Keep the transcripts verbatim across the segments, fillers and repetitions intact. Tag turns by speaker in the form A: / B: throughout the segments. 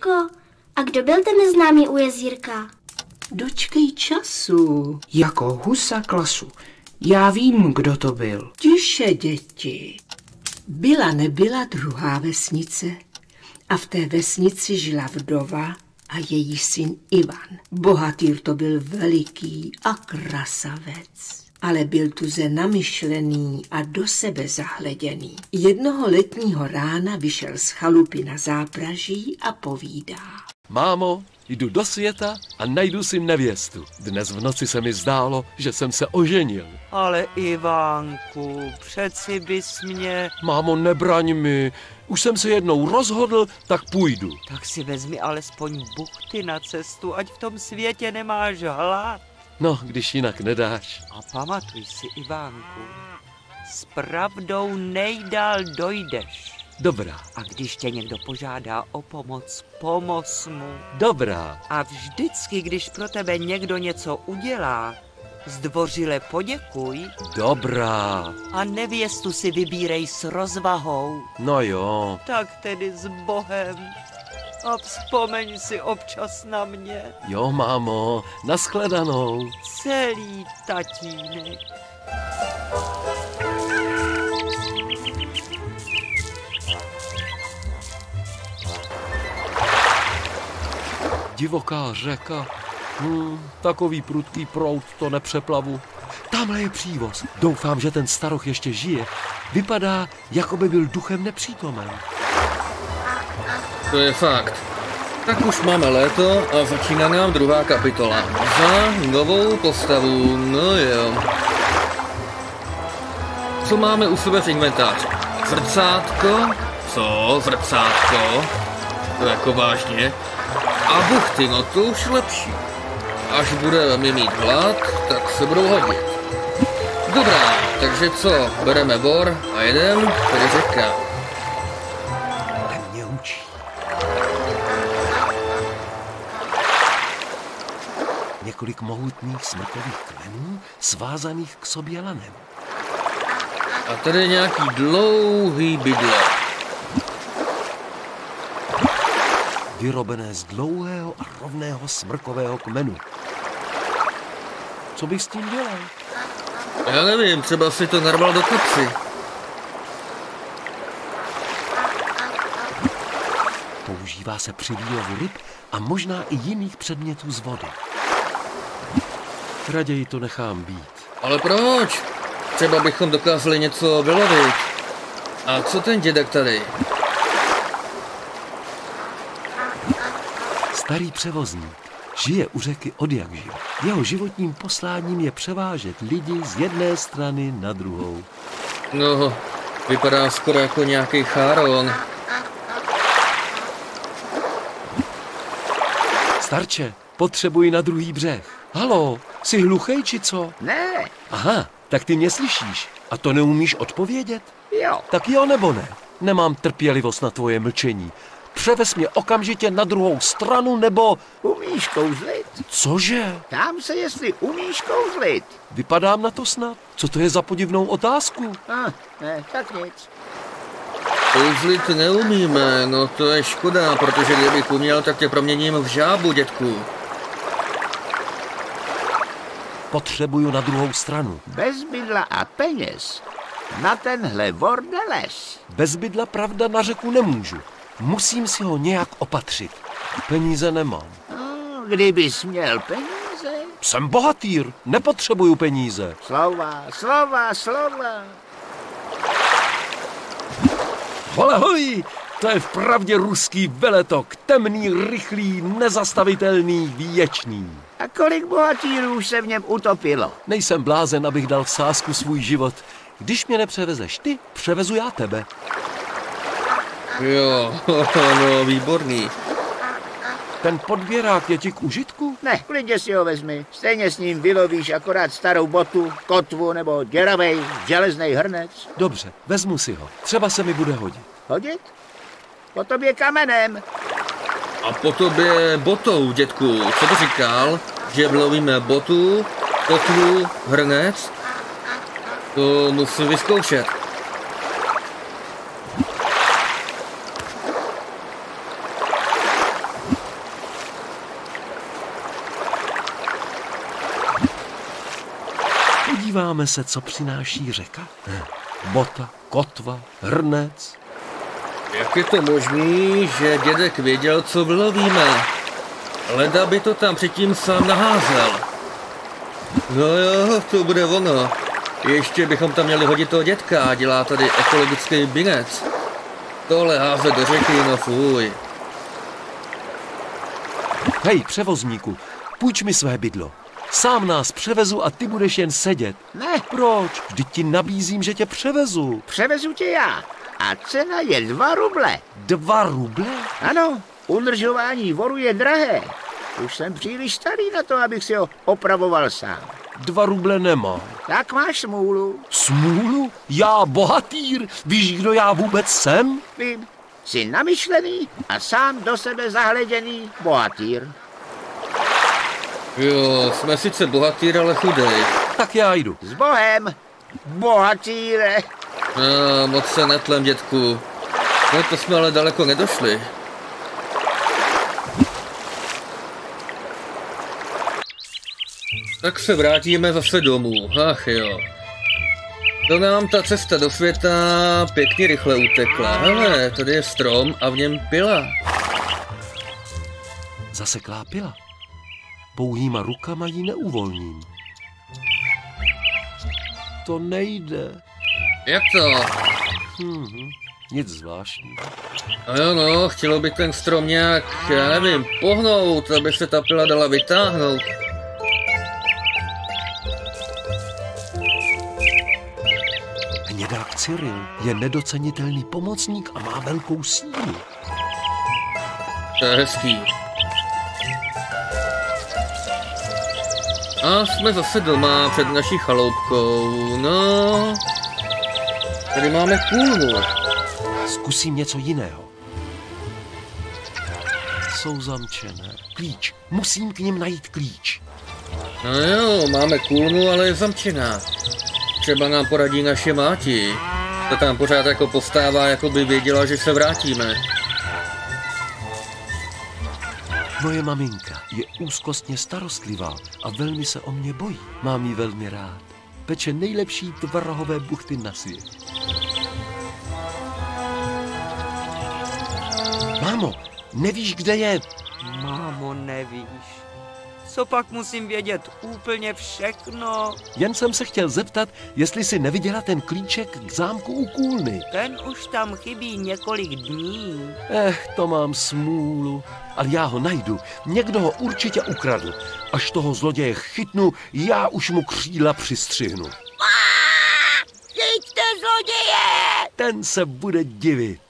A: dědečko, a kdo byl ten neznámý u jezírka?
B: Dočkej času. Jako husa klasu. Já vím, kdo to byl. Tiše, děti. Byla nebyla druhá vesnice a v té vesnici žila vdova a její syn Ivan. Bohatýr to byl veliký a krasavec, ale byl tuze namyšlený a do sebe zahleděný. Jednoho letního rána vyšel z chalupy na zápraží a povídá.
C: Mámo, jdu do světa a najdu si nevěstu. Dnes v noci se mi zdálo, že jsem se oženil.
D: Ale Ivánku, přeci bys mě...
C: Mámo, nebraň mi. Už jsem se jednou rozhodl, tak půjdu.
D: Tak si vezmi alespoň buchty na cestu, ať v tom světě nemáš hlad.
C: No, když jinak nedáš.
D: A pamatuj si, Ivánku, s pravdou nejdál dojdeš.
C: Dobrá.
D: A když tě někdo požádá o pomoc, pomoz mu.
C: Dobrá.
D: A vždycky, když pro tebe někdo něco udělá, zdvořile poděkuj.
C: Dobrá.
D: A nevěstu si vybírej s rozvahou.
C: No jo.
D: Tak tedy s Bohem. A vzpomeň si občas na mě.
C: Jo, mámo, nashledanou.
D: Celý tatínek.
C: Divoká řeka. Hmm, takový prudký proud to nepřeplavu. Tamhle je přívoz. Doufám, že ten staroch ještě žije. Vypadá, jako by byl duchem nepřítomen.
E: To je fakt. Tak už máme léto a začíná nám druhá kapitola. Za novou postavu, no jo. Co máme u sebe v inventáři? Zrcátko? Co? Zrcátko? To jako vážně? A buchty, no to už lepší. Až budeme mít hlad, tak se budou hodit. Dobrá, takže co? Bereme bor a jedem, tedy řeka.
C: Ten mě učí. Několik mohutných smrkových kmenů svázaných k sobě lanem.
E: A tady nějaký dlouhý bydlo.
C: Vyrobené z dlouhého a rovného smrkového kmenu. Co bych s tím dělal?
E: Já nevím, třeba si to narval do kapsy.
C: Používá se při výlovu ryb a možná i jiných předmětů z vody. Raději to nechám být.
E: Ale proč? Třeba bychom dokázali něco vylovit. A co ten dědek tady?
C: Starý převozník. Žije u řeky odjakživa. Jeho životním posláním je převážet lidi z jedné strany na druhou.
E: No, vypadá skoro jako nějaký cháron.
C: Starče, potřebuji na druhý břeh. Halo, jsi hluchej či co?
F: Ne.
C: Aha, tak ty mě slyšíš. A to neumíš odpovědět?
F: Jo.
C: Tak jo nebo ne? Nemám trpělivost na tvoje mlčení. Převez mě okamžitě na druhou stranu, nebo...
F: Umíš kouzlit?
C: Cože?
F: Ptám se, jestli umíš kouzlit.
C: Vypadám na to snad? Co to je za podivnou otázku?
F: Ah, ne, tak nic.
E: Kouzlit neumíme, no to je škoda, protože kdybych uměl, tak tě proměním v žábu, dětku.
C: Potřebuju na druhou stranu.
F: Bez bydla a peněz na tenhle vor nelez.
C: Bez bydla, pravda, na řeku nemůžu. Musím si ho nějak opatřit. Peníze nemám.
F: No, kdybys měl peníze.
C: Jsem bohatýr, nepotřebuju peníze.
F: Slova, slova, slova.
C: Holehoj, to je vpravdě ruský veletok. Temný, rychlý, nezastavitelný, věčný.
F: A kolik bohatýrů už se v něm utopilo?
C: Nejsem blázen, abych dal v sázku svůj život. Když mě nepřevezeš ty, převezu já tebe.
E: Jo, no výborný.
C: Ten podběrák je ti k užitku?
F: Ne, klidně si ho vezmi. Stejně s ním vylovíš akorát starou botu, kotvu nebo děravej železnej hrnec.
C: Dobře, vezmu si ho. Třeba se mi bude hodit.
F: Hodit? Po tobě kamenem.
E: A po tobě botou, dětku. Co to říkal? Že vlovíme botu, kotvu, hrnec? To musím vyzkoušet.
C: Podíváme se, co přináší řeka. Hm. Bota, kotva, hrnec.
E: Jak je to možný, že dědek věděl, co vylovíme? Leda by to tam předtím sám naházel. No jo, to bude ono. Ještě bychom tam měli hodit toho dědka a dělá tady ekologický binec. Tohle házet do řeky, no fuj.
C: Hej, převozníku, půjč mi své bydlo. Sám nás převezu a ty budeš jen sedět.
F: Ne,
C: Proč? Vždyť ti nabízím, že tě převezu.
F: převezu tě já. A cena je dva ruble.
C: Dva ruble?
F: Ano, udržování voru je drahé. Už jsem příliš starý na to, abych si ho opravoval sám.
C: Dva ruble nemám.
F: Tak máš smůlu.
C: Smůlu? Já bohatýr? Víš, kdo já vůbec jsem?
F: Vím, jsi namyšlený a sám do sebe zahleděný bohatýr.
E: Jo, jsme sice bohatýr, ale chudej.
C: Tak já jdu.
F: S Bohem, bohatýre.
E: No, moc se netlem, dětku. No to jsme ale daleko nedošli. Tak se vrátíme zase domů, ach jo. To nám ta cesta do světa pěkně rychle utekla. Hele, tady je strom a v něm pila.
C: Zaseklá pila. Pouhýma rukama ji neuvolním. To nejde.
E: Jak to?
C: Mhm, nic zvláštního.
E: No jo no, chtělo by ten strom nějak, já nevím, pohnout, aby se ta pila dala vytáhnout.
C: Hnědák Cyril je nedocenitelný pomocník a má velkou sílu.
E: To je hezký. A jsme zase doma před naší chaloupkou, no. Tady máme kůlnu.
C: Zkusím něco jiného. Jsou zamčené. Klíč. Musím k nim najít klíč.
E: No jo, máme kůlnu, ale je zamčená. Třeba nám poradí naše máti. To tam pořád jako povstává, jako by věděla, že se vrátíme.
C: Moje maminka je úzkostně starostlivá a velmi se o mě bojí. Mám ji velmi rád. Peče nejlepší tvarahové buchty na světě. Mámo, nevíš, kde je?
D: Mámo, nevíš. Co pak musím vědět úplně všechno?
C: Jen jsem se chtěl zeptat, jestli si neviděla ten klíček k zámku u Kůlny.
D: Ten už tam chybí několik dní.
C: Eh, to mám smůlu. Ale já ho najdu. Někdo ho určitě ukradl. Až toho zloděje chytnu, já už mu křídla přistřihnu.
D: Chyťte zloděje!
C: Ten se bude divit.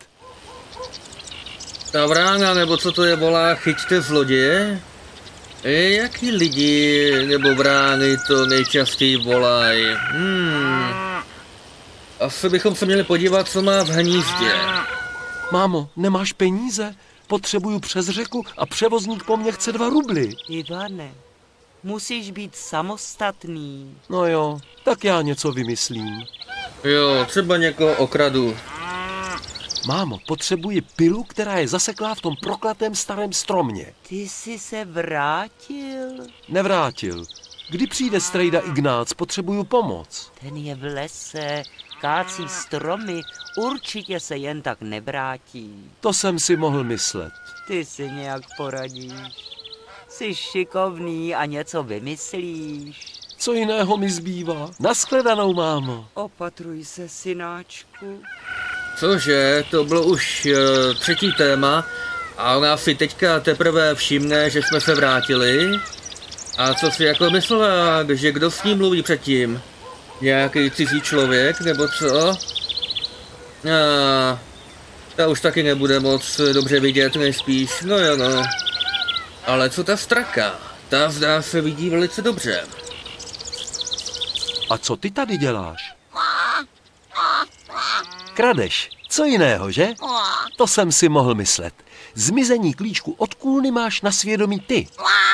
E: Ta vrána, nebo co to je, volá, chyťte zloděje? E, jaký lidi nebo vrány to nejčastěji volají? Hmm. Asi bychom se měli podívat, co má v hnízdě.
C: Mámo, nemáš peníze? Potřebuju přes řeku a převozník po mně chce dva rubly.
D: Ivane, musíš být samostatný.
C: No jo, tak já něco vymyslím.
E: Jo, třeba někoho okradu.
C: Mámo, potřebuji pilu, která je zaseklá v tom prokletém starém stromě.
D: Ty jsi se vrátil?
C: Nevrátil. Kdy přijde strejda Ignác, potřebuju pomoc.
D: Ten je v lese, kácí stromy, určitě se jen tak nevrátí.
C: To jsem si mohl myslet.
D: Ty si nějak poradíš. Jsi šikovný a něco vymyslíš.
C: Co jiného mi zbývá? Naschledanou, mámo.
D: Opatruj se, synáčku.
E: Cože, to bylo už uh, třetí téma a ona si teďka teprve všimne, že jsme se vrátili. A co si jako myslela, že kdo s ním mluví předtím? Nějaký cizí člověk, nebo co? A, ta už taky nebude moc dobře vidět, nejspíš, no jo no. Ale co ta straka? Ta zdá se vidí velice dobře.
C: A co ty tady děláš? Kradeš. Co jiného, že? To jsem si mohl myslet. Zmizení klíčku od Kůlny máš na svědomí ty.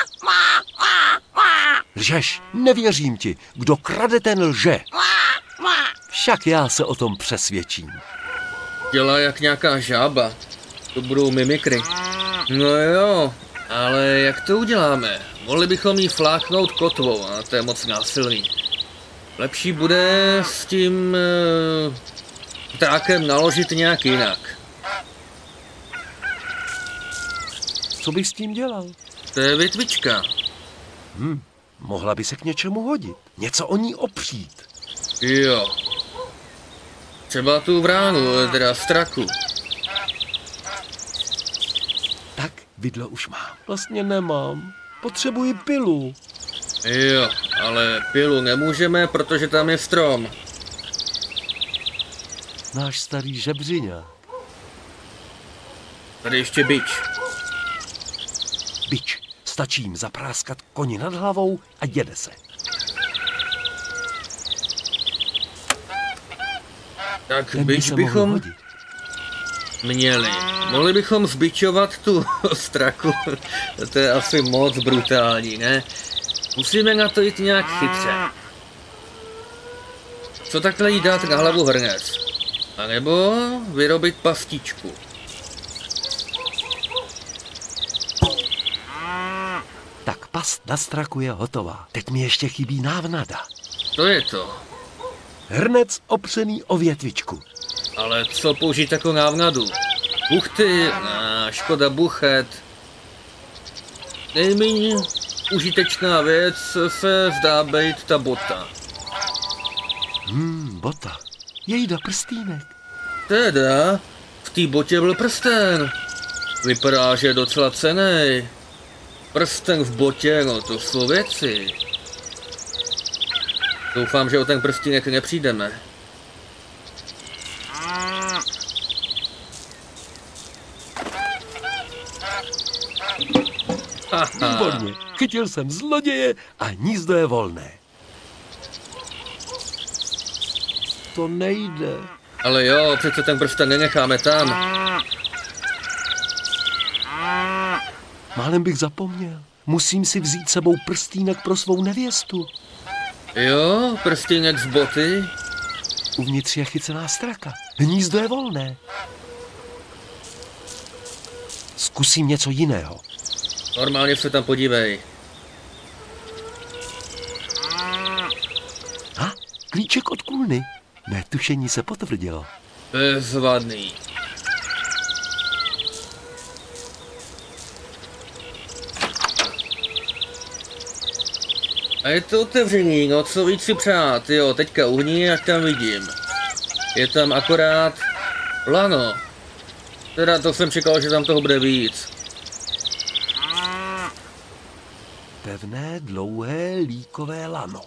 C: Lžeš, nevěřím ti. Kdo krade, ten lže. Však já se o tom přesvědčím.
E: Dělá jak nějaká žába. To budou mimikry. No jo, ale jak to uděláme? Mohli bychom jí fláknout kotvou, a to je moc násilný. Lepší bude s tím uh, ptákem naložit nějak jinak.
C: Co bych s tím dělal?
E: To je větvička.
C: Hm, mohla by se k něčemu hodit. Něco o ní opřít.
E: Jo. Třeba tu vránu, teda straku.
C: Tak, vidlo už mám. Vlastně nemám. Potřebuji pilu.
E: Jo, ale pilu nemůžeme, protože tam je strom.
C: Náš starý žebřiňák.
E: Tady ještě bič.
C: Bič. Stačí jim zapráskat koni nad hlavou a jede se.
E: Tak
C: Ten by
E: bič
C: se mohl
E: bychom
C: hodit.
E: měli. Mohli bychom zbičovat tu straku. To je asi moc brutální, ne? Musíme na to jít nějak chytře. Co takhle jí dát na hlavu hrnec? A nebo vyrobit pastičku.
C: Tak past na straku je hotová. Teď mi ještě chybí návnada.
E: To je to.
C: Hrnec opřený o větvičku.
E: Ale co použít jako návnadu? Buchty, a škoda buchet. Nejméně užitečná věc se zdá být ta bota.
C: Hmm, bota. Jejda prstýnek.
E: Teda, v té botě byl prsten. Vypadá, že je docela cenný. Prsten v botě, no to jsou věci. Doufám, že o ten prstínek nepřijdeme.
C: Výborně. Chytil jsem zloděje a hnízdo je volné. To nejde.
E: Ale jo, přece ten prsten nenecháme tam.
C: Málem bych zapomněl. Musím si vzít sebou prstínek pro svou nevěstu.
E: Jo, prstínek z boty.
C: Uvnitř je chycená straka. Hnízdo je volné. Zkusím něco jiného.
E: Normálně se tam podívej.
C: Ha? Klíček od kůlny. Mé tušení se potvrdilo.
E: Bezvadný. A je to otevřený, no co víc si přát, jo, teďka uhní, ať tam vidím. Je tam akorát lano. Teda to jsem čekal, že tam toho bude víc.
C: Pevné, dlouhé, líkové lano.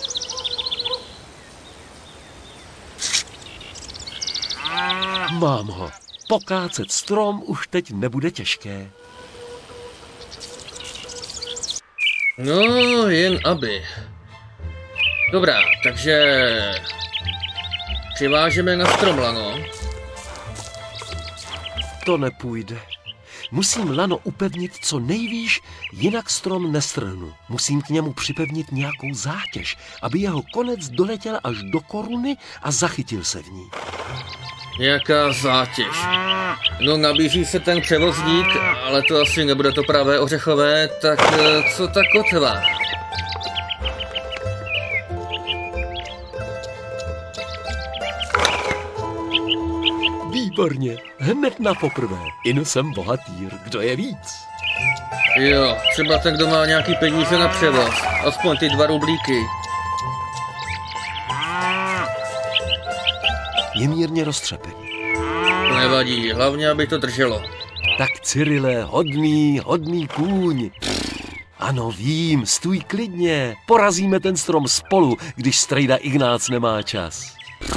C: Mám ho. Pokácet strom už teď nebude těžké.
E: No, jen aby. Dobrá, takže přivážeme na strom lano.
C: To nepůjde. Musím lano upevnit co nejvýš, jinak strom nestrhnu. Musím k němu připevnit nějakou zátěž, aby jeho konec doletěl až do koruny a zachytil se v ní.
E: Nějaká zátěž. No, nabízí se ten převozník, ale to asi nebude to pravé ořechové, tak co ta kotva?
C: Výborně, hned na poprvé. Jen jsem bohatýr, kdo je víc?
E: Jo, třeba ten, kdo má nějaký peníze na převoz. Aspoň ty dva rublíky.
C: Je mírně roztřepený.
E: To nevadí, hlavně, aby to drželo.
C: Tak Cyrile, hodný, hodný kůň. Ano, vím, stůj klidně. Porazíme ten strom spolu, když strejda Ignác nemá čas.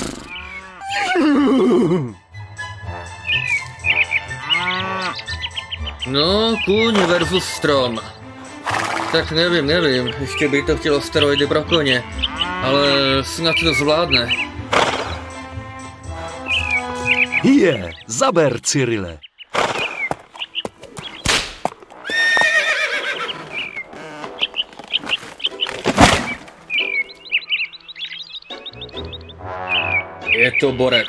E: No, kůň versus strom. Tak nevím, nevím, ještě by to chtělo steroidy pro koně, ale snad to zvládne.
C: Je, zaber, Cyrile.
E: Je to borec.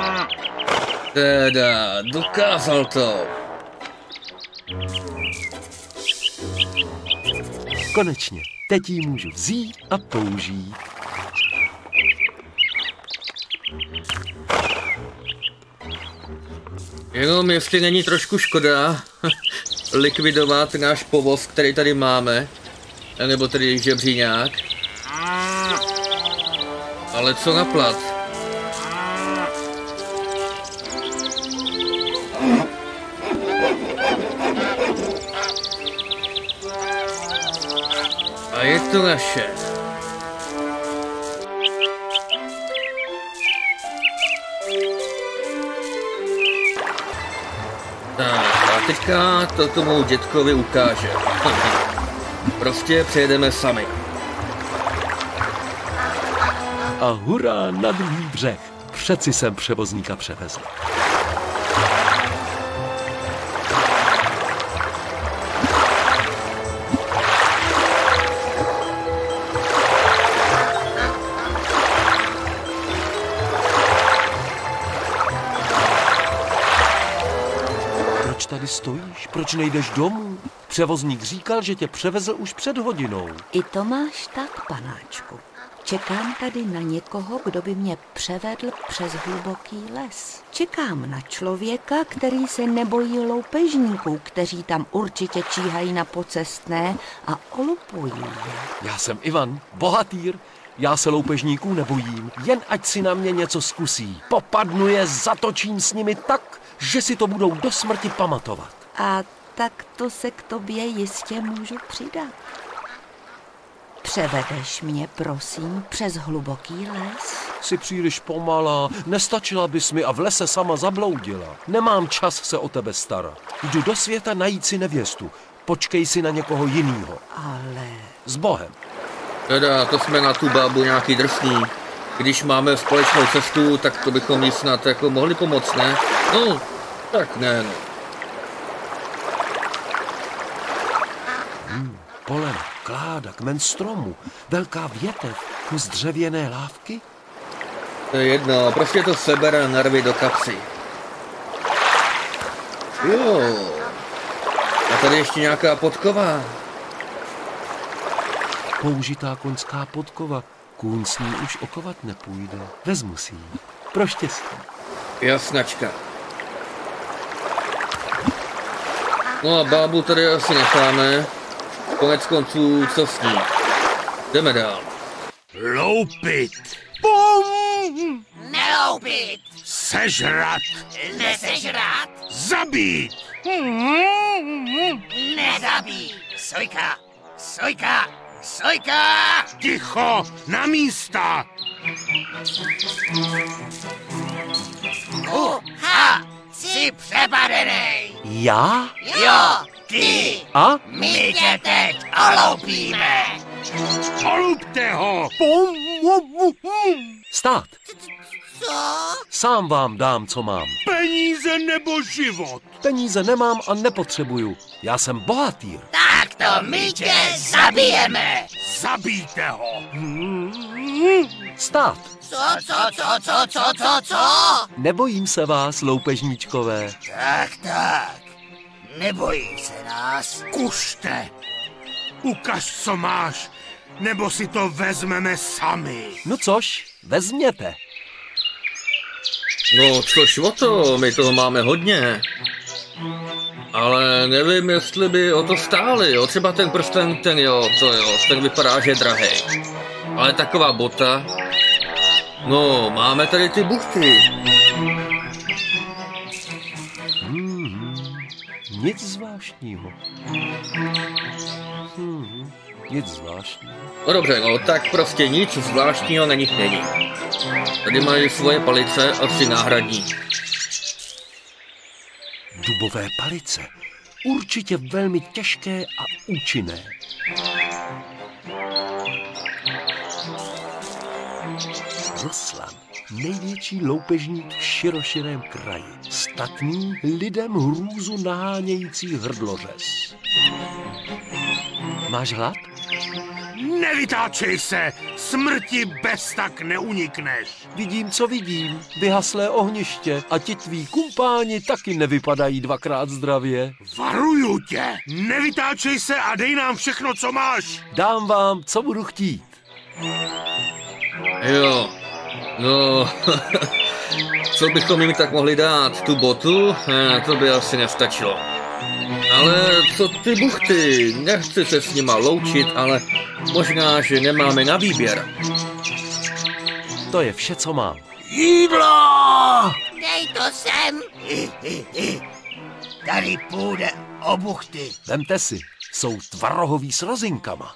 E: Teda, dokázal to.
C: Konečně, teď ji můžu vzít a použít.
E: Jenom jestli není trošku škoda likvidovat náš povoz, který tady máme, nebo tedy žebříňák. Ale co na plat? A je to naše. Tak, a teďka to tomu dětkovi ukáže. Prostě přejedeme sami.
C: A hurá na druhý břeh. Přeci jsem převozníka převezl. Proč tady stojíš? Proč nejdeš domů? Převozník říkal, že tě převezl už před hodinou.
G: I to máš tak, panáčku. Čekám tady na někoho, kdo by mě převedl přes hluboký les. Čekám na člověka, který se nebojí loupežníků, kteří tam určitě číhají na pocestné a olupují je.
C: Já jsem Ivan, bohatýr. Já se loupežníků nebojím, jen ať si na mě něco zkusí. Popadnu je, zatočím s nimi tak, že si to budou do smrti pamatovat.
G: A tak to se k tobě jistě můžu přidat. Převedeš mě, prosím, přes hluboký les?
C: Jsi příliš pomalá, nestačila bys mi a v lese sama zabloudila. Nemám čas se o tebe starat. Jdu do světa najít si nevěstu. Počkej si na někoho jinýho.
G: Ale...
C: S Bohem.
E: Teda, to jsme na tu bábu nějaký drsný. Když máme společnou cestu, tak to bychom jí snad jako mohli pomoct, ne? No, tak ne, no.
C: Hmm, polem, kláda, kmen stromu, velká větev, kus dřevěné lávky.
E: To je jedno, prostě to sebere nervy do kapsy. Jo. A tady ještě nějaká podkova.
C: Použitá koňská podkova. Kůň s ní už okovat nepůjde. Vezmu si ji. Pro štěstí.
E: Jasnačka. No a bábu tady asi necháme. Konec konců, co s ní? Jdeme dál.
H: Loupit.
I: Bum! Neloupit.
H: Sežrat.
I: Nesežrat.
H: Zabít.
I: Nezabít. Sojka. Sojka. Sojka.
H: Ticho, na místa.
I: Uha, jsi přepadenej.
C: Já?
I: Jo, ty.
C: A?
I: My tě teď oloupíme.
H: Olupte ho.
C: Stát.
I: Co?
C: Sám vám dám, co mám.
H: Peníze nebo život?
C: Peníze nemám a nepotřebuju. Já jsem bohatýr.
I: Tak to my tě zabijeme.
H: Zabijte ho.
C: Stát.
I: Co, co, co, co, co, co, co?
C: Nebojím se vás, loupežníčkové.
I: Tak, tak. Nebojí se nás.
H: Kušte. Ukaž, co máš, nebo si to vezmeme sami.
C: No což, vezměte.
E: No, což o to, my toho máme hodně. Ale nevím, jestli by o to stáli, jo. Třeba ten prsten, ten jo, to jo, ten vypadá, že je drahej. Ale taková bota... No, máme tady ty buchty.
C: Hmm, nic zvláštního. Hmm, nic zvláštního.
E: No dobře, no, tak prostě nic zvláštního na nich není. Tady mají svoje palice a tři náhradní.
C: Dubové palice. Určitě velmi těžké a účinné. Ruslan, největší loupežník v široširém kraji. Statný, lidem hrůzu nahánějící hrdlořez. Máš hlad?
H: Nevytáčej se, smrti bez tak neunikneš.
C: Vidím, co vidím. Vyhaslé ohniště a ti tví kumpáni taky nevypadají dvakrát zdravě.
H: Varuju tě, nevytáčej se a dej nám všechno, co máš.
C: Dám vám, co budu chtít.
E: Jo, no, co bychom jim tak mohli dát? Tu botu? Eh, to by asi nestačilo. Ale co ty buchty? Nechci se s nima loučit, ale možná, že nemáme na výběr.
C: To je vše, co mám.
I: Jídlo! Dej to sem! Tady půjde o buchty.
C: Vemte si, jsou tvarohový s rozinkama.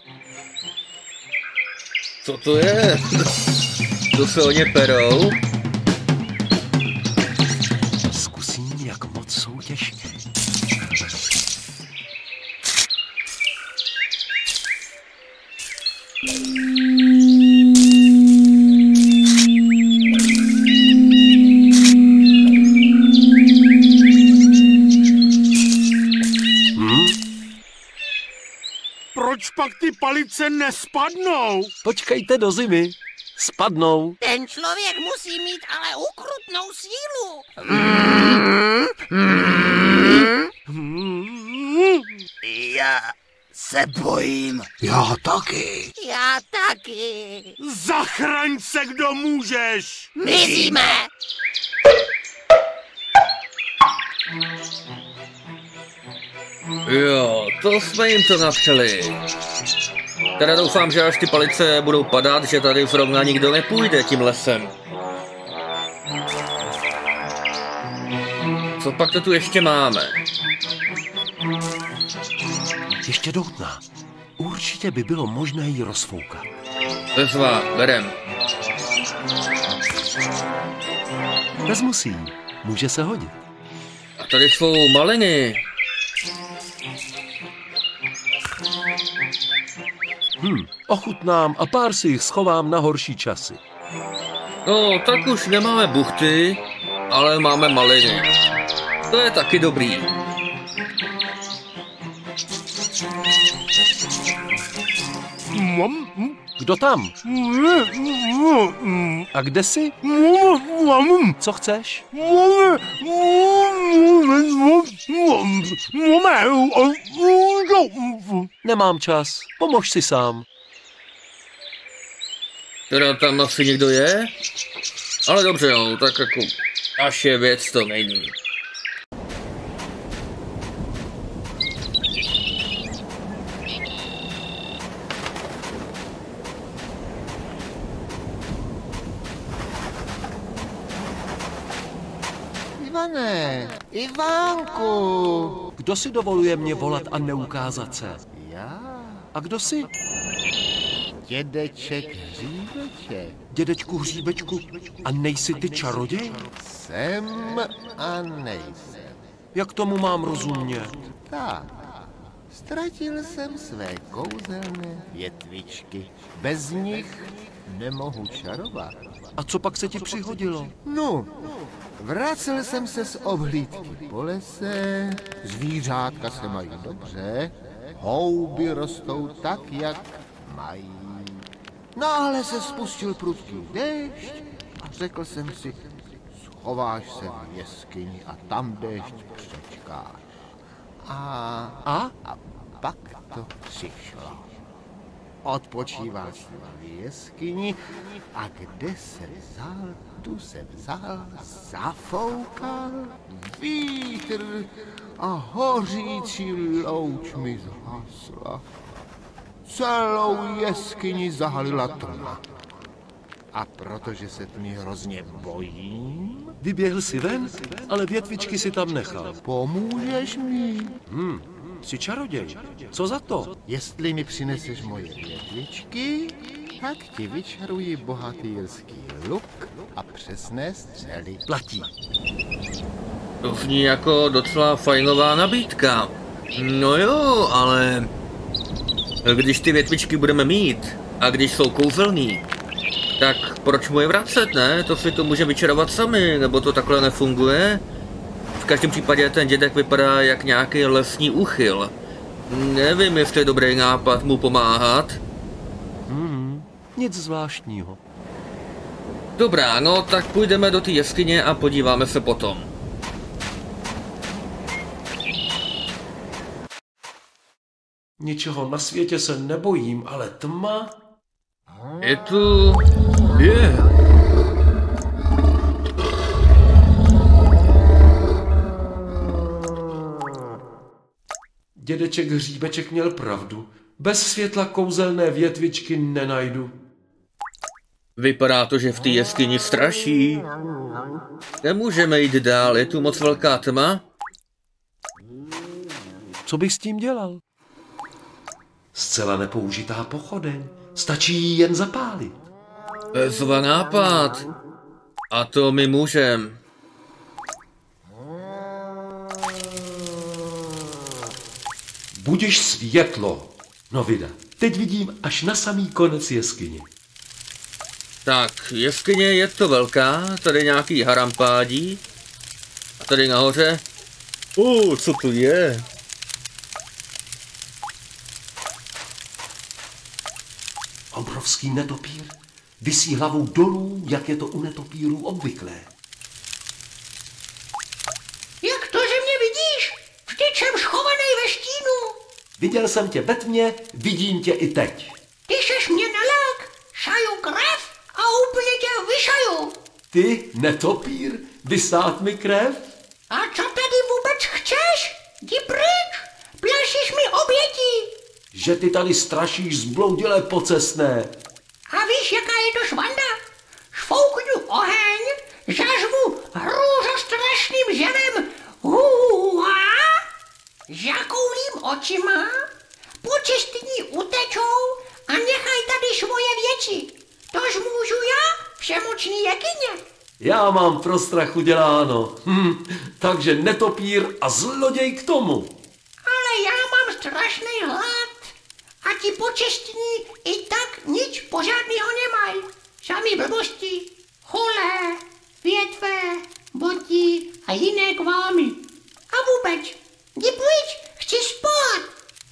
E: Co to je? To se o ně perou?
C: Zkusím, jak moc jsou těžké.
H: Proč pak ty palice nespadnou?
C: Počkejte do zimy. Spadnou.
I: Ten člověk musí mít ale ukrutnou sílu. Já se bojím.
H: Já taky.
I: Já taky.
H: Zachraň se, kdo můžeš.
I: Mizíme.
E: Jo, to jsme jim to napřeli. Teda doufám, že až ty palice budou padat, že tady zrovna nikdo nepůjde tím lesem. Co pak to tu ještě máme?
C: Ještě doutná. Určitě by bylo možné ji rozfoukat.
E: Bezva, berem.
C: Vezmu si ji. Může se hodit.
E: A tady jsou maliny.
C: Hm, ochutnám a pár si jich schovám na horší časy.
E: No, tak už nemáme buchty, ale máme maliny. To je taky dobrý.
C: Kdo tam? A kde jsi? Co chceš? Nemám čas. Pomož si sám.
E: Teda tam asi někdo je? Ale dobře, no, tak jako naše věc to není.
F: Ivane, Ivánku.
C: Kdo si dovoluje mě volat a neukázat se?
F: Já?
C: A kdo jsi?
F: Dědeček Hříbeček.
C: Dědečku Hříbečku, a nejsi ty čaroděj?
F: Jsem a nejsem.
C: Jak tomu mám rozumět?
F: Tak, ztratil jsem své kouzelné větvičky. Bez nich nemohu čarovat.
C: A co pak se ti přihodilo?
F: No, vracel jsem se z obhlídky po lese, zvířátka se mají dobře, houby rostou tak, jak mají. Náhle se spustil prudký déšť a řekl jsem si, schováš se v jeskyni a tam déšť přečkáš. A,
C: a?
F: a pak to přišlo. Odpočíval jsem v jeskyni a kde se vzal, tu se vzal, zafoukal vítr a hořící louč mi zhasla. Celou jeskyni zahalila tma. A protože se tmy hrozně bojím...
C: Vyběhl si ven, ale větvičky si tam nechal.
F: Pomůžeš mi?
C: Hm, jsi čaroděj. Co za to?
F: Jestli mi přineseš moje větvičky, tak ti vyčaruji bohatýrský luk a přesné střely.
C: Platí.
E: To zní jako docela fajnová nabídka. No jo, ale... Když ty větvičky budeme mít a když jsou kouzelný, tak proč mu je vracet, ne? To si to může vyčarovat sami, nebo to takhle nefunguje? V každém případě ten dědek vypadá jak nějaký lesní úchyl. Nevím, jestli je dobrý nápad mu pomáhat.
C: Hmm, nic zvláštního.
E: Dobrá, no tak půjdeme do té jeskyně a podíváme se potom.
C: Ničeho na světě se nebojím, ale tma...
E: Je tu... Je.
C: Dědeček Hříbeček měl pravdu. Bez světla kouzelné větvičky nenajdu.
E: Vypadá to, že v té jeskyni straší. Nemůžeme jít dál, je tu moc velká tma.
C: Co bych s tím dělal? Zcela nepoužitá pochodeň. Stačí ji jen zapálit.
E: Bezva nápad. A to my můžem.
C: Budiš světlo. No vida, teď vidím až na samý konec jeskyně.
E: Tak, jeskyně je to velká, tady nějaký harampádí. A tady nahoře... Uh, co to je?
C: Obrovský netopír visí hlavou dolů, jak je to u netopírů obvyklé.
I: Jak to, že mě vidíš? Vždyť jsem schovaný ve stínu.
C: Viděl jsem tě ve tmě, vidím tě i teď.
I: Ty seš mě nalák, šaju krev a úplně tě vyšaju.
C: Ty, netopír, vysát mi krev?
I: A co tady vůbec chceš? Jdi pryč, plášíš mi obětí.
C: Že ty tady strašíš zbloudilé pocestné.
I: A víš, jaká je to švanda? Šfouknu oheň, zažvu hrůzo strašným zjevem hůhá, zakoulím očima, počistní utečou a nechaj tady svoje věci. Tož můžu já, všemocný jekyně.
C: Já mám pro strach uděláno. Hm, takže netopír a zloděj k tomu.
I: Ale já mám strašný hlad. A ti počestní i tak nic pořádného nemají. Sami blbosti, holé, větve, botí a jiné kvámy. A vůbec, jdi pryč, chci spát.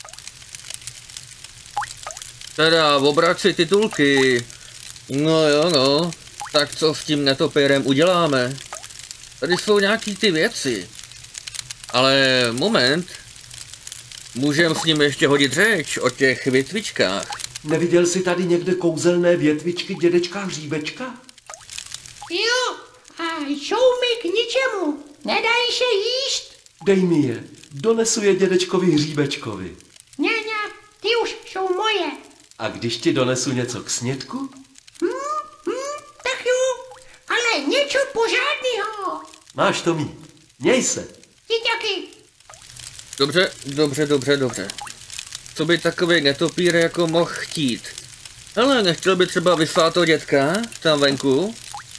E: Teda, obrat si titulky. No jo, no. Tak co s tím netopírem uděláme? Tady jsou nějaký ty věci. Ale moment. Můžeme s ním ještě hodit řeč o těch větvičkách.
C: Neviděl jsi tady někde kouzelné větvičky dědečka Hříbečka?
I: Jo, a jsou mi k ničemu. Nedají se jíst.
C: Dej mi je, donesu je dědečkovi Hříbečkovi.
I: Ne, ne, ty už jsou moje.
C: A když ti donesu něco k snědku?
I: Hm, hm, tak jo, ale něco pořádného.
C: Máš to mít, měj se.
I: Ty taky.
E: Dobře, dobře, dobře, dobře. Co by takový netopír jako mohl chtít? Ale nechtěl by třeba vysát toho dětka tam venku?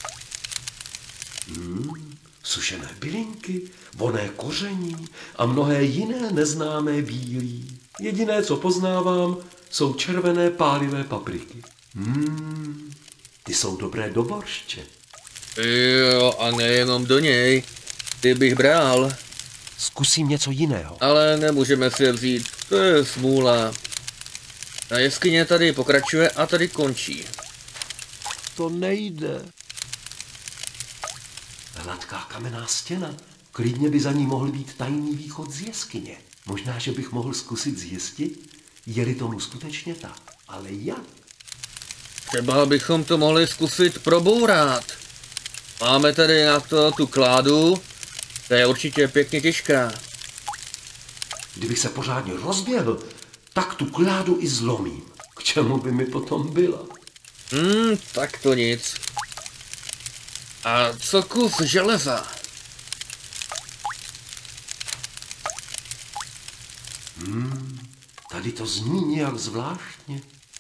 C: Hmm, sušené bylinky, vonné koření a mnohé jiné neznámé bílí. Jediné, co poznávám, jsou červené pálivé papriky. Hmm, ty jsou dobré do borště.
E: Jo, a nejenom do něj. Ty bych bral.
C: Zkusím něco jiného.
E: Ale nemůžeme si je vzít, to je smůla. A jeskyně tady pokračuje a tady končí.
C: To nejde. Hladká kamenná stěna. Klidně by za ní mohl být tajný východ z jeskyně. Možná, že bych mohl zkusit zjistit, je-li tomu skutečně tak. Ale jak?
E: Třeba bychom to mohli zkusit probourat. Máme tady na to tu kládu. To je určitě pěkně těžká.
C: Kdybych se pořádně rozběhl, tak tu kládu i zlomím. K čemu by mi potom byla?
E: Hmm, tak to nic. A co kus železa?
C: Hmm, tady to zní nějak zvláštně.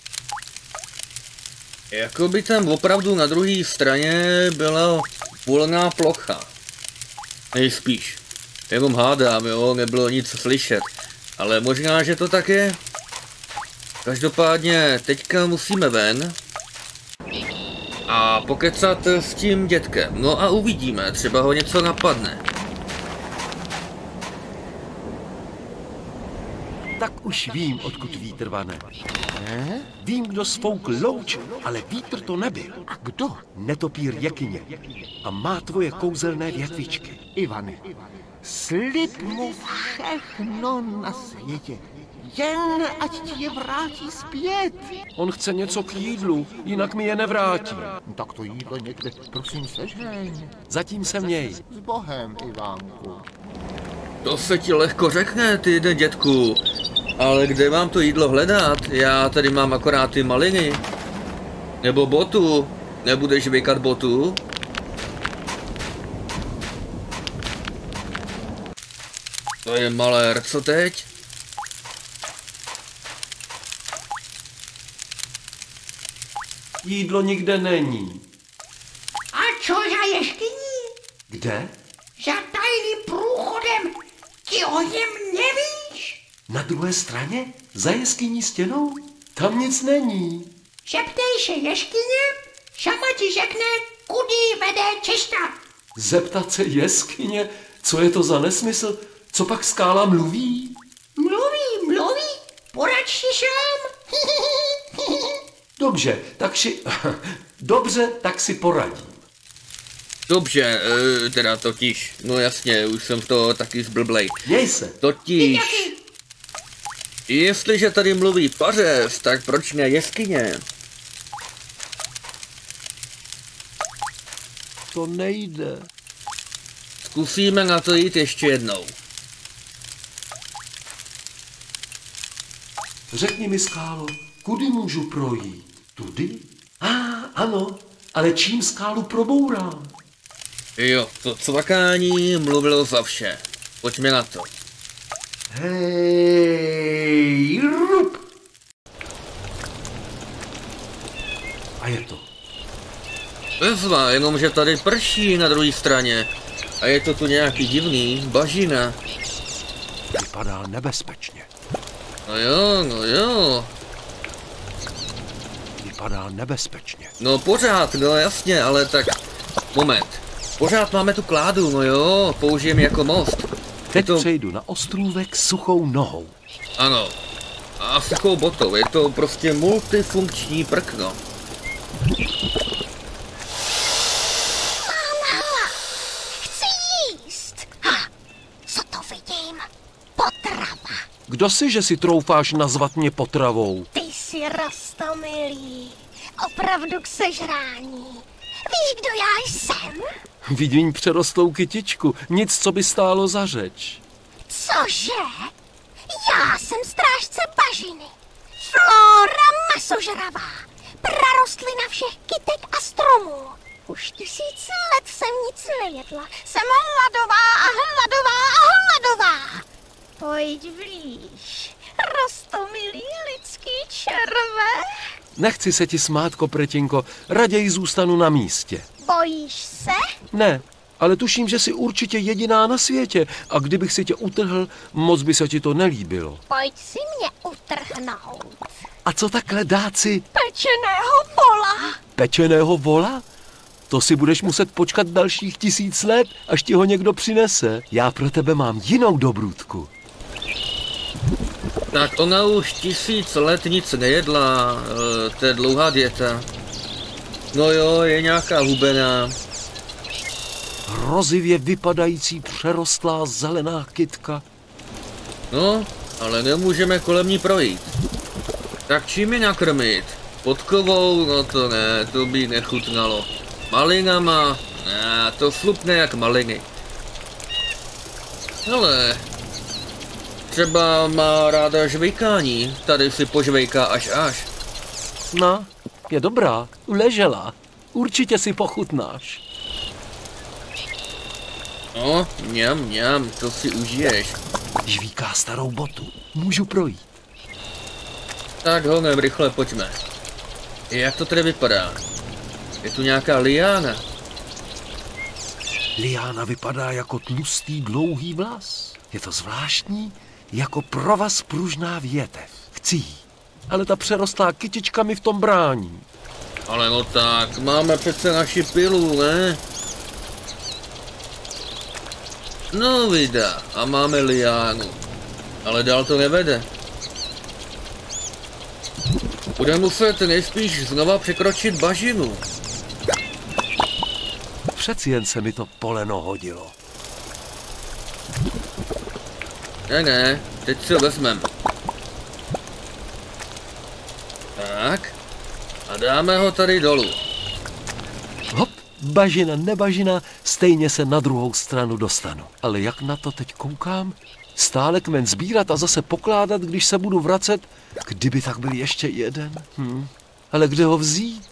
E: Jako by tam opravdu na druhé straně byla volná plocha. Nejspíš. Jenom hádám, jo, nebylo nic slyšet. Ale možná, že to tak je. Každopádně teďka musíme ven. A pokecat s tím dětkem. No a uvidíme, třeba ho něco napadne.
C: Tak už vím, odkud vítr vane. Ne? Vím, kdo sfouk louč, ale vítr to nebyl.
F: A kdo?
C: Netopír Jekyně. A má tvoje kouzelné větvičky.
F: Ivane, slib mu všechno na světě. Jen ať ti je vrátí zpět.
C: On chce něco k jídlu, jinak mi je nevrátí.
F: Tak to jídlo někde, prosím, sežeň.
C: Zatím se měj.
F: S Bohem, Ivánku.
E: To se ti lehko řekne, ty jde, dětku. Ale kde mám to jídlo hledat? Já tady mám akorát ty maliny. Nebo botu. Nebudeš vykat botu? To je malér, co teď?
C: Jídlo nikde není.
I: A čo za jeskyní?
C: Kde?
I: Za tajným průchodem. Ti o něm nevíš?
C: Na druhé straně? Za jeskyní stěnou? Tam nic není.
I: Zeptej se jeskyně, sama ti řekne, kudy vede cesta.
C: Zeptat se jeskyně? Co je to za nesmysl? Co pak skála mluví?
I: Mluví, mluví, poraď si sám.
C: Dobře, tak si... Dobře, tak si poradím.
E: Dobře, e, teda totiž, no jasně, už jsem to taky zblblej.
C: Měj se.
E: Totiž, jestliže tady mluví pařez, tak proč ne jeskyně?
C: To nejde.
E: Zkusíme na to jít ještě jednou.
C: Řekni mi, skálo, kudy můžu projít? Tudy? A, ah, ano, ale čím skálu probourám?
E: Jo, to cvakání mluvilo za vše. Pojďme na to.
C: Hej, rup! A je to.
E: Bezva, jenomže tady prší na druhé straně. A je to tu nějaký divný, bažina.
C: Vypadá nebezpečně.
E: No jo, no jo.
C: Vypadá nebezpečně.
E: No pořád, no jasně, ale tak... Moment. Pořád máme tu kládu, no jo, použijeme jako most.
C: Teď
E: to...
C: přejdu na ostrůvek suchou nohou.
E: Ano. A suchou botou, je to prostě multifunkční prkno.
J: Mám hlad. Chci jíst. Ha, co to vidím? Potrava.
C: Kdo si, že si troufáš nazvat mě potravou?
J: Ty jsi roztomilý. Opravdu k sežrání. Víš, kdo já jsem?
C: Vidím přerostlou kytičku, nic, co by stálo za řeč.
J: Cože? Já jsem strážce bažiny. Flora masožravá. Prarostlina všech kytek a stromů. Už tisíc let jsem nic nejedla. Jsem hladová a hladová a hladová. Pojď blíž, roztomilý lidský červe.
C: Nechci se ti smát, Kopretinko, raději zůstanu na místě.
J: Bojíš se?
C: Ne, ale tuším, že jsi určitě jediná na světě a kdybych si tě utrhl, moc by se ti to nelíbilo.
J: Pojď si mě utrhnout.
C: A co takhle dáci?
J: Pečeného vola.
C: Pečeného vola? To si budeš muset počkat dalších tisíc let, až ti ho někdo přinese. Já pro tebe mám jinou dobrůdku.
E: Tak ona už tisíc let nic nejedla, to je dlouhá dieta. No jo, je nějaká hubená.
C: Hrozivě vypadající přerostlá zelená kytka.
E: No, ale nemůžeme kolem ní projít. Tak čím je nakrmit? Podkovou? No to ne, to by nechutnalo. Malinama? Ne, to flupne jak maliny. Hele, třeba má ráda žvejkání, tady si požvejká až až.
C: No, je dobrá, ležela. Určitě si pochutnáš.
E: No, mňam, mňam, to si užiješ.
C: Žvíká starou botu, můžu projít.
E: Tak honem, rychle pojďme. Jak to tedy vypadá? Je tu nějaká liána?
C: Liána vypadá jako tlustý dlouhý vlas. Je to zvláštní, jako provaz pružná větev. Chci jí, ale ta přerostlá kytička mi v tom brání.
E: Ale no tak, máme přece naši pilu, ne? No vida, a máme liánu. Ale dál to nevede. Bude muset nejspíš znova překročit bažinu.
C: Přeci jen se mi to poleno hodilo.
E: Ne, ne, teď si ho vezmem. Tak. A dáme ho tady dolů.
C: Hop, bažina, nebažina, stejně se na druhou stranu dostanu. Ale jak na to teď koukám? Stále kmen sbírat a zase pokládat, když se budu vracet? Kdyby tak byl ještě jeden. Hm. Ale kde ho vzít?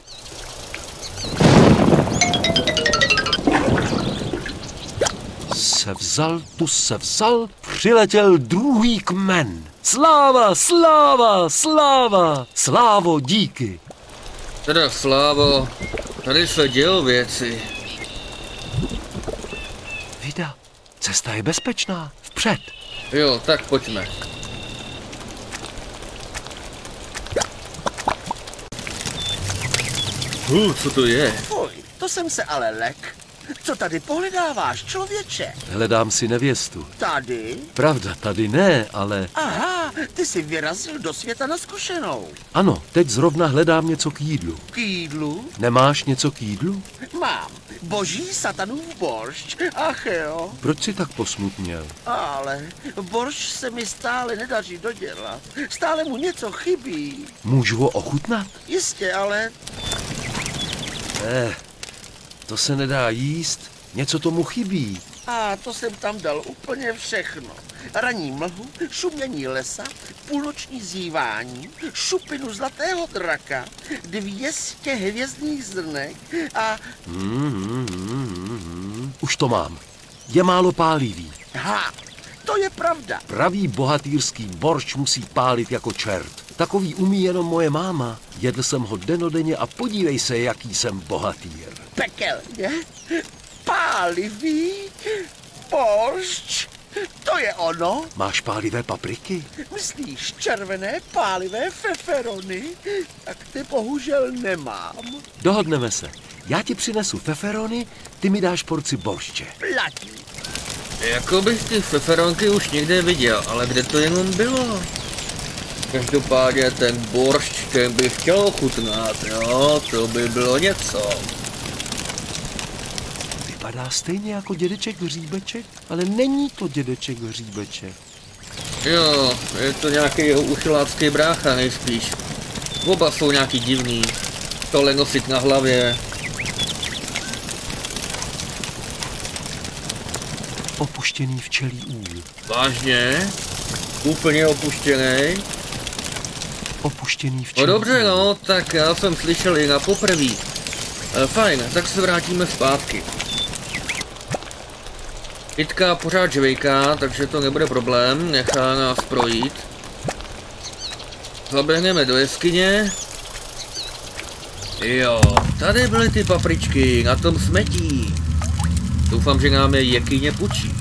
C: Se vzal, tu se vzal, přiletěl druhý kmen. Sláva, sláva, sláva, Slávo, díky.
E: Teda Slávo, tady se dějou věci.
C: Vida, cesta je bezpečná, vpřed.
E: Jo, tak pojďme. Uh, co to je?
K: Fuj, to jsem se ale lek. Co tady pohledáváš, člověče?
C: Hledám si nevěstu.
K: Tady?
C: Pravda, tady ne, ale...
K: Aha, ty jsi vyrazil do světa na zkušenou.
C: Ano, teď zrovna hledám něco k jídlu.
K: K jídlu?
C: Nemáš něco k jídlu?
K: Mám. Boží satanův boršč. Ach jo.
C: Proč jsi tak posmutněl?
K: Ale boršč se mi stále nedaří dodělat. Stále mu něco chybí.
C: Můžu ho ochutnat?
K: Jistě, ale...
C: Eh, to se nedá jíst. Něco tomu chybí.
K: A to jsem tam dal úplně všechno. Ranní mlhu, šumění lesa, půlnoční zívání, šupinu zlatého draka, dvě stě hvězdných zrnek a...
C: Hmm, hmm, hmm, hmm. Už to mám. Je málo pálivý.
K: Ha, to je pravda.
C: Pravý bohatýrský boršč musí pálit jako čert. Takový umí jenom moje máma. Jedl jsem ho denodenně a podívej se, jaký jsem bohatýr.
K: Pekelně? Pálivý? Boršč? To je ono?
C: Máš pálivé papriky?
K: Myslíš červené pálivé feferony? Tak ty bohužel nemám.
C: Dohodneme se. Já ti přinesu feferony, ty mi dáš porci boršče.
K: Platí.
E: Jako bych ty feferonky už někde viděl, ale kde to jenom bylo? Každopádně ten boršč, ten bych chtěl ochutnat, jo, to by bylo něco.
C: Vypadá stejně jako dědeček Hříbeček, ale není to dědeček Hříbeček.
E: Jo, je to nějaký jeho uchylácký brácha nejspíš. Oba jsou nějaký divný. Tohle nosit na hlavě.
C: Opuštěný včelí úl.
E: Vážně? Úplně opuštěný?
C: Opuštěný včelí.
E: No dobře, no, tak já jsem slyšel i na poprví. E, fajn, tak se vrátíme zpátky. Itka pořád žvejká, takže to nebude problém, nechá nás projít. Zaběhneme do jeskyně. Jo, tady byly ty papričky, na tom smetí. Doufám, že nám je jekyně pučí.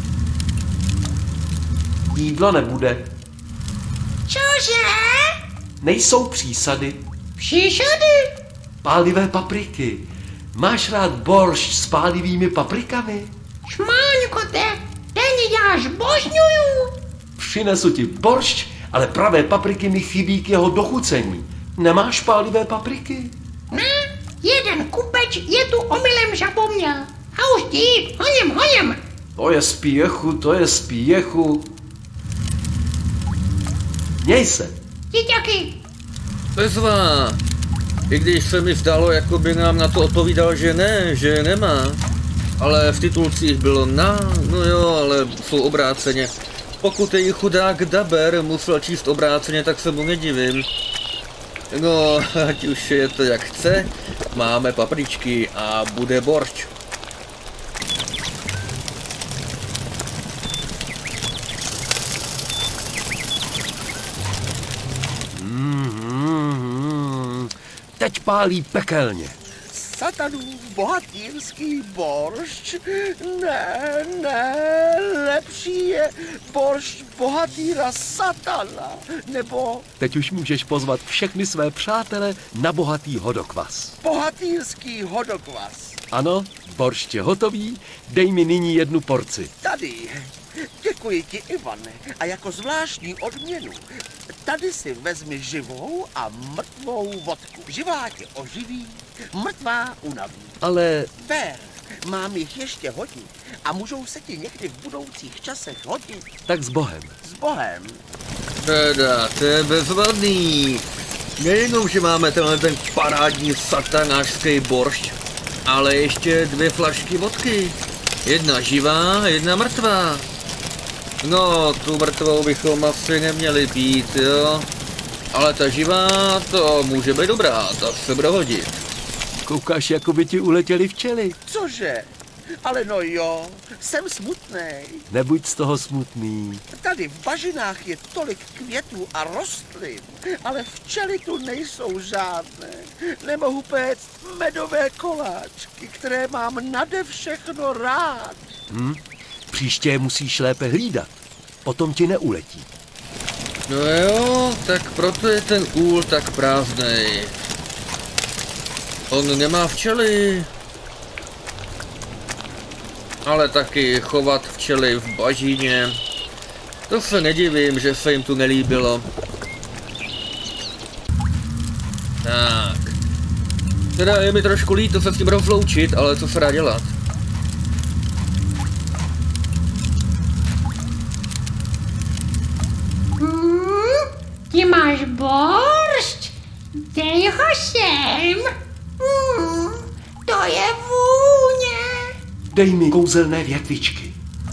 C: Jídlo nebude.
I: Cože?
C: Nejsou přísady.
I: Příšady?
C: Pálivé papriky. Máš rád boršč s pálivými paprikami?
I: Šmáňkote, ten já zbožňuju.
C: Přinesu ti boršč, ale pravé papriky mi chybí k jeho dochucení. Nemáš pálivé papriky?
I: Ne, jeden kupeč je tu omylem zapomněl. A už jít, honím, honím.
C: To je spěchu, to je spěchu. Měj se.
I: Ty taky.
E: Bezva. I když se mi zdalo, jako by nám na to odpovídal, že ne, že nemá. Ale v titulcích bylo na, no jo, ale jsou obráceně. Pokud je chudák daber musel číst obráceně, tak se mu nedivím. No, ať už je to jak chce, máme papričky a bude boršč.
C: Mm-hmm. Teď pálí pekelně.
K: Satanův bohatýrský boršč? Ne, ne, lepší je boršč bohatýra satana, nebo...
C: Teď už můžeš pozvat všechny své přátele na bohatý hodokvas.
K: Bohatýrský hodokvas.
C: Ano, boršť je hotový, dej mi nyní jednu porci.
K: Tady. Děkuji ti, Ivane. A jako zvláštní odměnu, tady si vezmi živou a mrtvou vodku. Živá tě oživí, mrtvá unaví.
C: Ale...
K: Ber, mám jich ještě hodně a můžou se ti někdy v budoucích časech hodit.
C: Tak s Bohem.
K: S Bohem.
E: Teda, to je bezvadný. Nejenom, že máme tenhle ten parádní satanářský boršť, Ale ještě dvě flašky vodky. Jedna živá, jedna mrtvá. No, tu mrtvou bychom asi neměli pít, jo. Ale ta živá, to může být dobrá, ta se bude hodit.
C: Koukáš, jako by ti uletěli včely.
K: Cože? Ale no jo, jsem smutnej.
C: Nebuď z toho smutný.
K: Tady v bažinách je tolik květů a rostlin, ale včely tu nejsou žádné. Nemohu péct medové koláčky, které mám nade všechno rád.
C: Hm? Příště je musíš lépe hlídat, potom ti neuletí.
E: No jo, tak proto je ten úl tak prázdnej. On nemá včely. Ale taky chovat včely v bažině. To se nedivím, že se jim tu nelíbilo. Tak. Teda je mi trošku líto se s tím rozloučit, ale co se dá dělat?
I: Hmm, ty máš boršť? Dej ho sem. Hmm, to je vůně.
C: Dej mi kouzelné větvičky.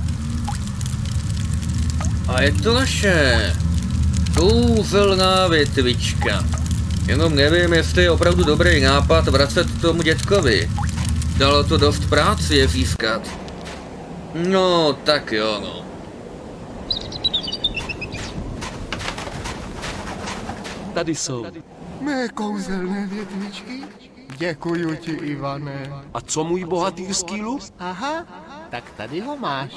E: A je to naše kouzelná větvička. Jenom nevím, jestli je opravdu dobrý nápad vracet tomu dětkovi. Dalo to dost práci je získat. No, tak jo, no.
C: Tady jsou.
F: Mé kouzelné větvičky? Děkuju ti, Ivane.
C: A co můj bohatýrský luk?
F: Aha, tak tady ho máš.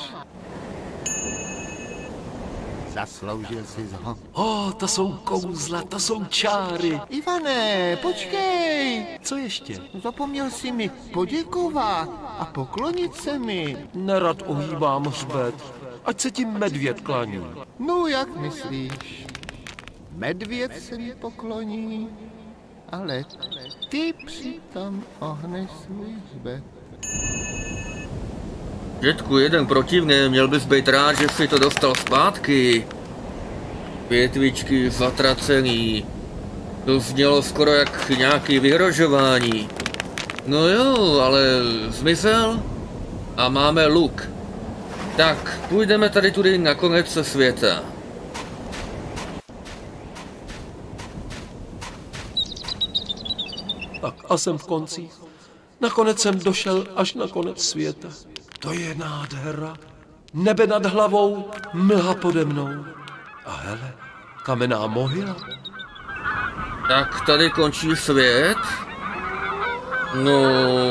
F: Zasloužil jsi ho.
C: O, to jsou kouzla, to jsou čáry.
F: Ivane, počkej.
C: Co ještě?
F: Zapomněl jsi mi poděkovat a poklonit se mi.
C: Nerad ohýbám hřbet, ať se ti medvěd klaní.
F: No, jak myslíš? Medvěd se mi pokloní, ale ty přitom ohneš svůj hřbet.
E: Dětku, jeden protivný, měl bys být rád, že si to dostal zpátky. Větvičky zatracený. To znělo skoro jak nějaký vyhrožování. No jo, ale zmizel a máme luk. Tak, půjdeme tady tudy na konec světa.
C: Tak a jsem v koncích. Nakonec jsem došel až na konec světa. To je nádhera. Nebe nad hlavou, mlha pode mnou. A hele, kamenná mohyla.
E: Tak tady končí svět. No,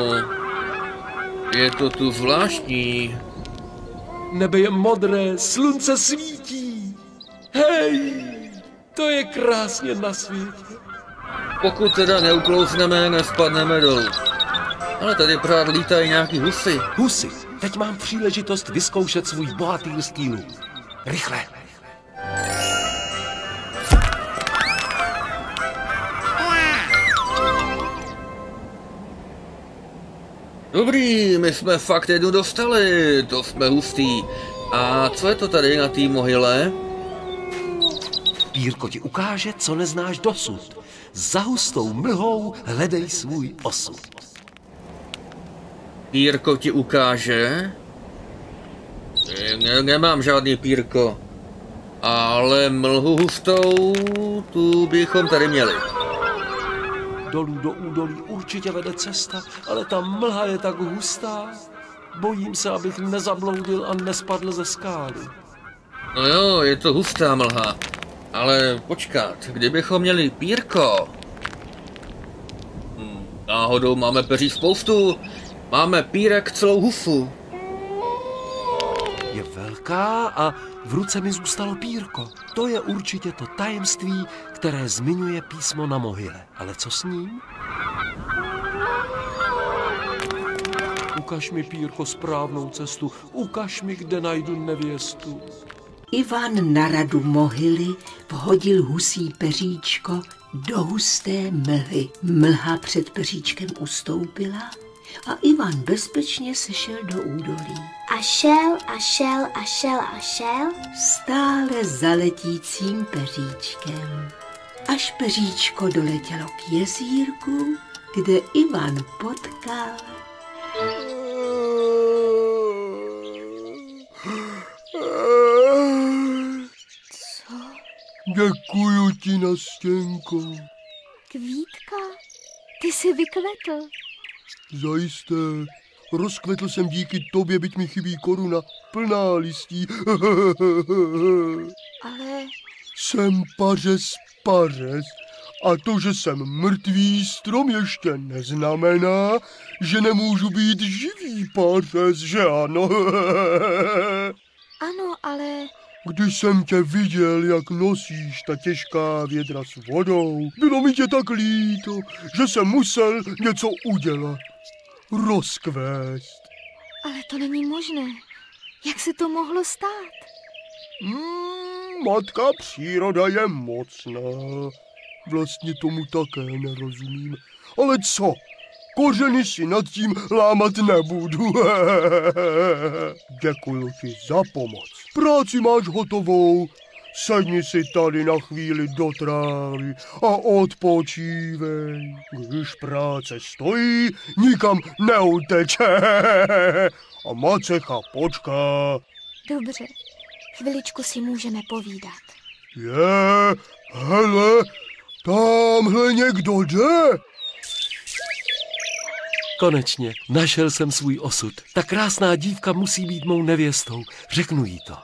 E: je to tu zvláštní.
C: Nebe je modré, slunce svítí. Hej, to je krásně na světě.
E: Pokud teda neuklouzneme, nespadneme dolů. Ale tady pořád lítají nějaký husy.
C: Husy, teď mám příležitost vyzkoušet svůj bohatýrský luk. Rychle.
E: Dobrý, my jsme fakt jednu dostali, to jsme hustý. A co je to tady na té mohyle?
C: Pírko ti ukáže, co neznáš dosud. Za hustou mlhou hledej svůj osud.
E: Pírko ti ukáže? Ne, nemám žádný pírko. Ale mlhu hustou, tu bychom tady měli.
C: Dolů do údolí určitě vede cesta, ale ta mlha je tak hustá. Bojím se, abych nezabloudil a nespadl ze skály.
E: No jo, je to hustá mlha. Ale počkat, kdybychom měli pírko... Hm, náhodou máme peří spoustu. Máme pírek celou hufu.
C: Je velká a v ruce mi zůstalo pírko. To je určitě to tajemství, které zmiňuje písmo na mohyle. Ale co s ním? Ukaž mi, pírko, správnou cestu. Ukaž mi, kde najdu nevěstu.
B: Ivan na radu mohyly vhodil husí peříčko do husté mlhy. Mlha před peříčkem ustoupila a Ivan bezpečně sešel do údolí.
A: A šel a šel a šel a šel.
B: Stále za letícím peříčkem. Až peříčko doletělo k jezírku, kde Ivan potkal
J: Co?
L: Děkuju ti, Nastěnko.
J: Kvítka? Ty jsi vykvetl.
L: Zajisté. Rozkvetl jsem díky tobě, byť mi chybí koruna plná listí.
J: Ale...
L: Jsem pařez pařez. A to, že jsem mrtvý strom, ještě neznamená, že nemůžu být živý pařez, že ano?
J: Ano, ale...
L: Když jsem tě viděl, jak nosíš ta těžká vědra s vodou, bylo mi tě tak líto, že jsem musel něco udělat. Rozkvést.
J: Ale to není možné. Jak se to mohlo stát?
L: Hmm, matka příroda je mocná. Vlastně tomu také nerozumím. Ale co? Kořeny si nad tím lámat nebudu. Děkuju ti za pomoc. Práci máš hotovou. Sedni si tady na chvíli do trávy a odpočívej. Když práce stojí, nikam neuteče. A macecha počká.
J: Dobře, chviličku si můžeme povídat.
L: Je, hele, tamhle někdo jde.
C: Konečně, našel jsem svůj osud. Ta krásná dívka musí být mou nevěstou. Řeknu jí to.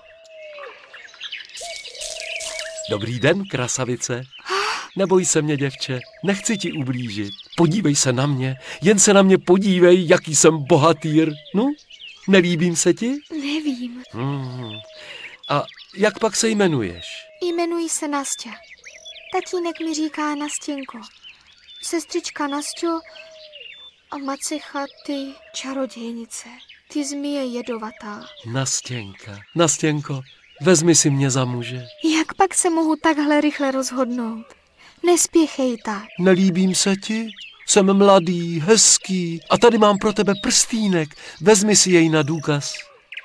C: Dobrý den, krasavice. Neboj se mě, děvče, nechci ti ublížit. Podívej se na mě, jen se na mě podívej, jaký jsem bohatýr. No, nelíbím se ti?
J: Nevím.
C: Hmm. A jak pak se jmenuješ?
J: Jmenuji se Nasťa. Tatínek mi říká Nastěnko. Sestřička Nasťo a macecha ty čarodějnice. Ty zmije jedovatá.
C: Nastěnka, Nastěnko, vezmi si mě za muže.
J: Jak pak se mohu takhle rychle rozhodnout? Nespěchej tak.
C: Nelíbím se ti? Jsem mladý, hezký a tady mám pro tebe prstýnek. Vezmi si jej na důkaz.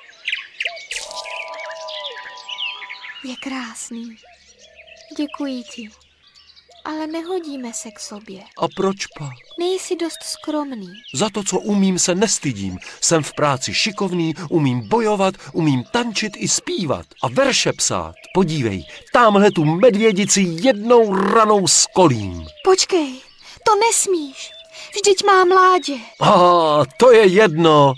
J: Je krásný. Děkuji ti. Ale nehodíme se k sobě.
C: A proč pak?
J: Nejsi dost skromný.
C: Za to, co umím, se nestydím. Jsem v práci šikovný, umím bojovat, umím tančit i zpívat. A verše psát. Podívej, támhle tu medvědici jednou ranou skolím.
J: Počkej, to nesmíš. Vždyť má mládě.
C: A to je jedno.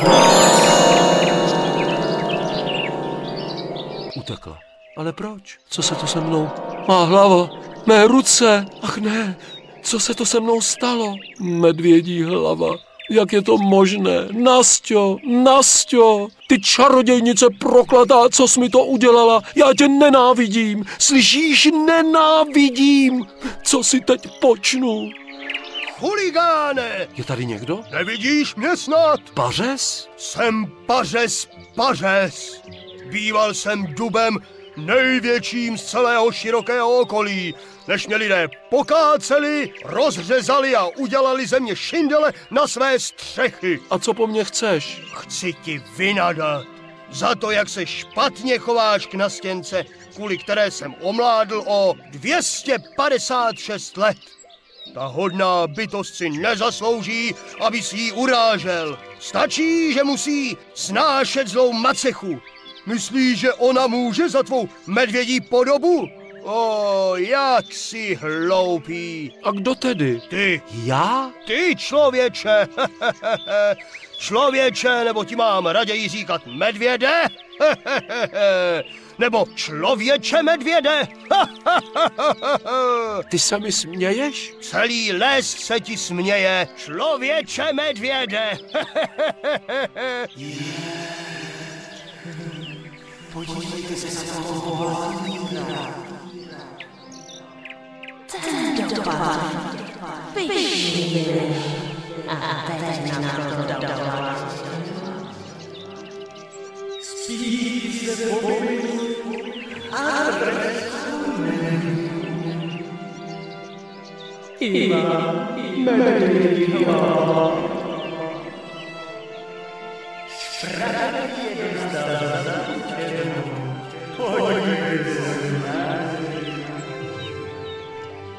C: Utekla. Ale proč? Co se to se mnou? Má hlava, mé ruce. Ach ne, co se to se mnou stalo? Medvědí hlava. Jak je to možné? Nasťo, Nasťo, ty čarodějnice prokletá, co jsi mi to udělala? Já tě nenávidím, slyšíš? Nenávidím. Co si teď počnu?
L: Chuligáne!
C: Je tady někdo?
L: Nevidíš mě snad?
C: Pařez?
L: Jsem pařez pařez. Býval jsem dubem největším z celého širokého okolí, než mě lidé pokáceli, rozřezali a udělali ze mě šindele na své střechy.
C: A co po mně chceš?
L: Chci ti vynadat za to, jak se špatně chováš k Nastěnce, kvůli které jsem omládl o dvě stě padesát šest let. Ta hodná bytost si nezaslouží, aby si ji urážel. Stačí, že musí snášet zlou macechu. Myslíš, že ona může za tvou medvědí podobu? O, jak jsi hloupý.
C: A kdo tedy?
L: Ty.
C: Já?
L: Ty, člověče. Člověče, nebo ti mám raději říkat medvěde? Nebo člověče medvěde?
C: Ty se mi směješ?
L: Celý les se ti směje. Člověče medvěde.
G: Podívejte se na toho bohatýra. Tento pán pyšný a teď nám to dala. Spí se pobyl a Iva, medvědí hlava. Spravedlivě dostal za učenou, podívej se na zem.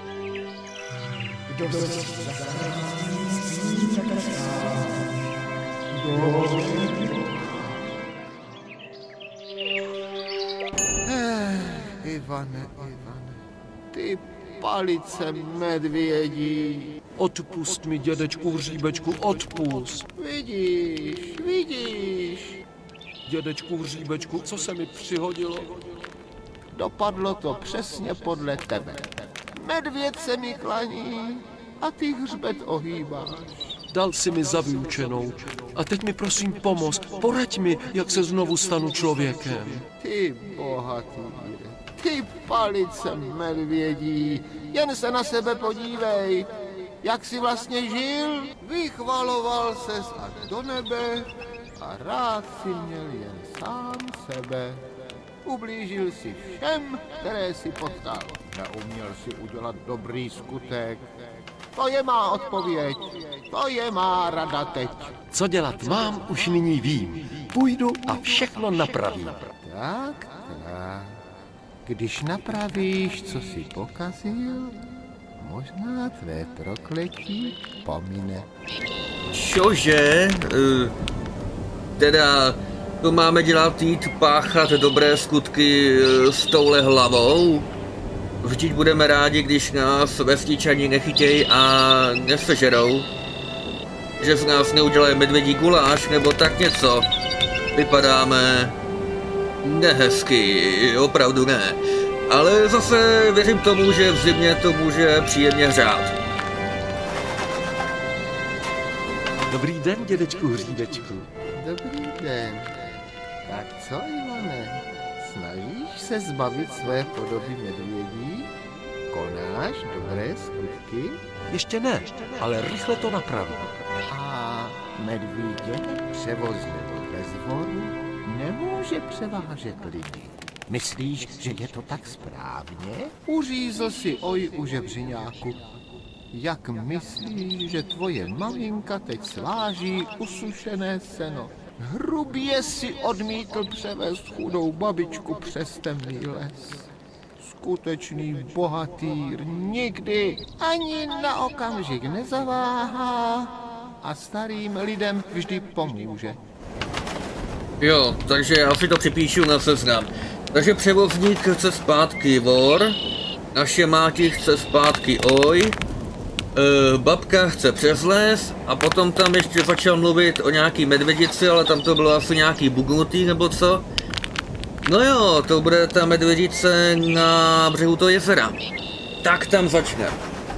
G: Kdo si za zásní sníte sám,
F: Eh, Ivane, Ivane, ty palice medvědí.
C: Odpust mi, dědečku Hříbečku, odpust.
F: Vidíš, vidíš.
C: Dědečku Hříbečku, co se mi přihodilo?
F: Dopadlo to přesně podle tebe. Medvěd se mi klaní a ty hřbet ohýbáš.
C: Dal si mi za vyučenou. A teď mi prosím pomoz. Poraď mi, jak se znovu stanu člověkem.
F: Ty bohatýre, ty palice medvědí, jen se na sebe podívej. Jak jsi vlastně žil? Vychvaloval ses až do nebe a rád si měl jen sám sebe. Ublížil si všem, které si potkal. Neuměl si udělat dobrý skutek. To je má odpověď. To je má rada teď.
C: Co dělat mám, už nyní vím. Půjdu a všechno napravím.
F: Tak, tak. Když napravíš, co jsi pokazil, možná tvé prokletí pomine.
E: Čože? Uh, teda to máme dělat, jít páchat dobré skutky uh, s touhle hlavou? Vždyť budeme rádi, když nás vesničani nechytějí a nesežerou. Že z nás neudělají medvědí guláš nebo tak něco. Vypadáme nehezky, opravdu ne. Ale zase věřím tomu, že v zimě to může příjemně hřát.
C: Dobrý den, dědečku Hříbečku.
F: Dobrý den. Tak co, Ivane? Snažíš se zbavit své podoby medvědí? Konáš dobré skutky?
C: Ještě ne, ale rychle to napravím.
F: A medvídě převozně bez voru nemůže převážet lidi. Myslíš, že je to tak správně? Uřízl si oj u žebřiňáku. Jak myslíš, že tvoje maminka teď sváží usušené seno? Hrubě si odmítl převést chudou babičku přes temný les. Skutečný bohatýr nikdy ani na okamžik nezaváhá a starým lidem vždy pomůže.
E: Jo, takže já si to připíšu na seznam. Takže převozník chce zpátky vor, naše máti chce zpátky oj, e, babka chce přes les a potom tam ještě začal mluvit o nějaký medvědici, ale tam to bylo asi nějaký bugnutý nebo co. No jo, to bude ta medvědice na břehu toho jezera. Tak tam začne.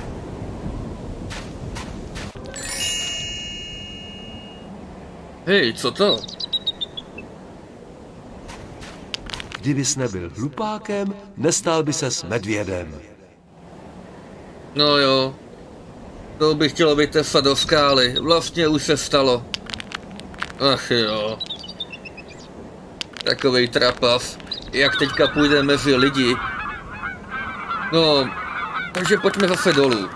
E: Hej, co to?
C: Kdybys nebyl hlupákem, nestál by se s medvědem.
E: No jo, to bych chtělo vytesat do skály, vlastně už se stalo. Ach jo. Takovej trapas, jak teďka půjde mezi lidi. No, takže pojďme zase dolů.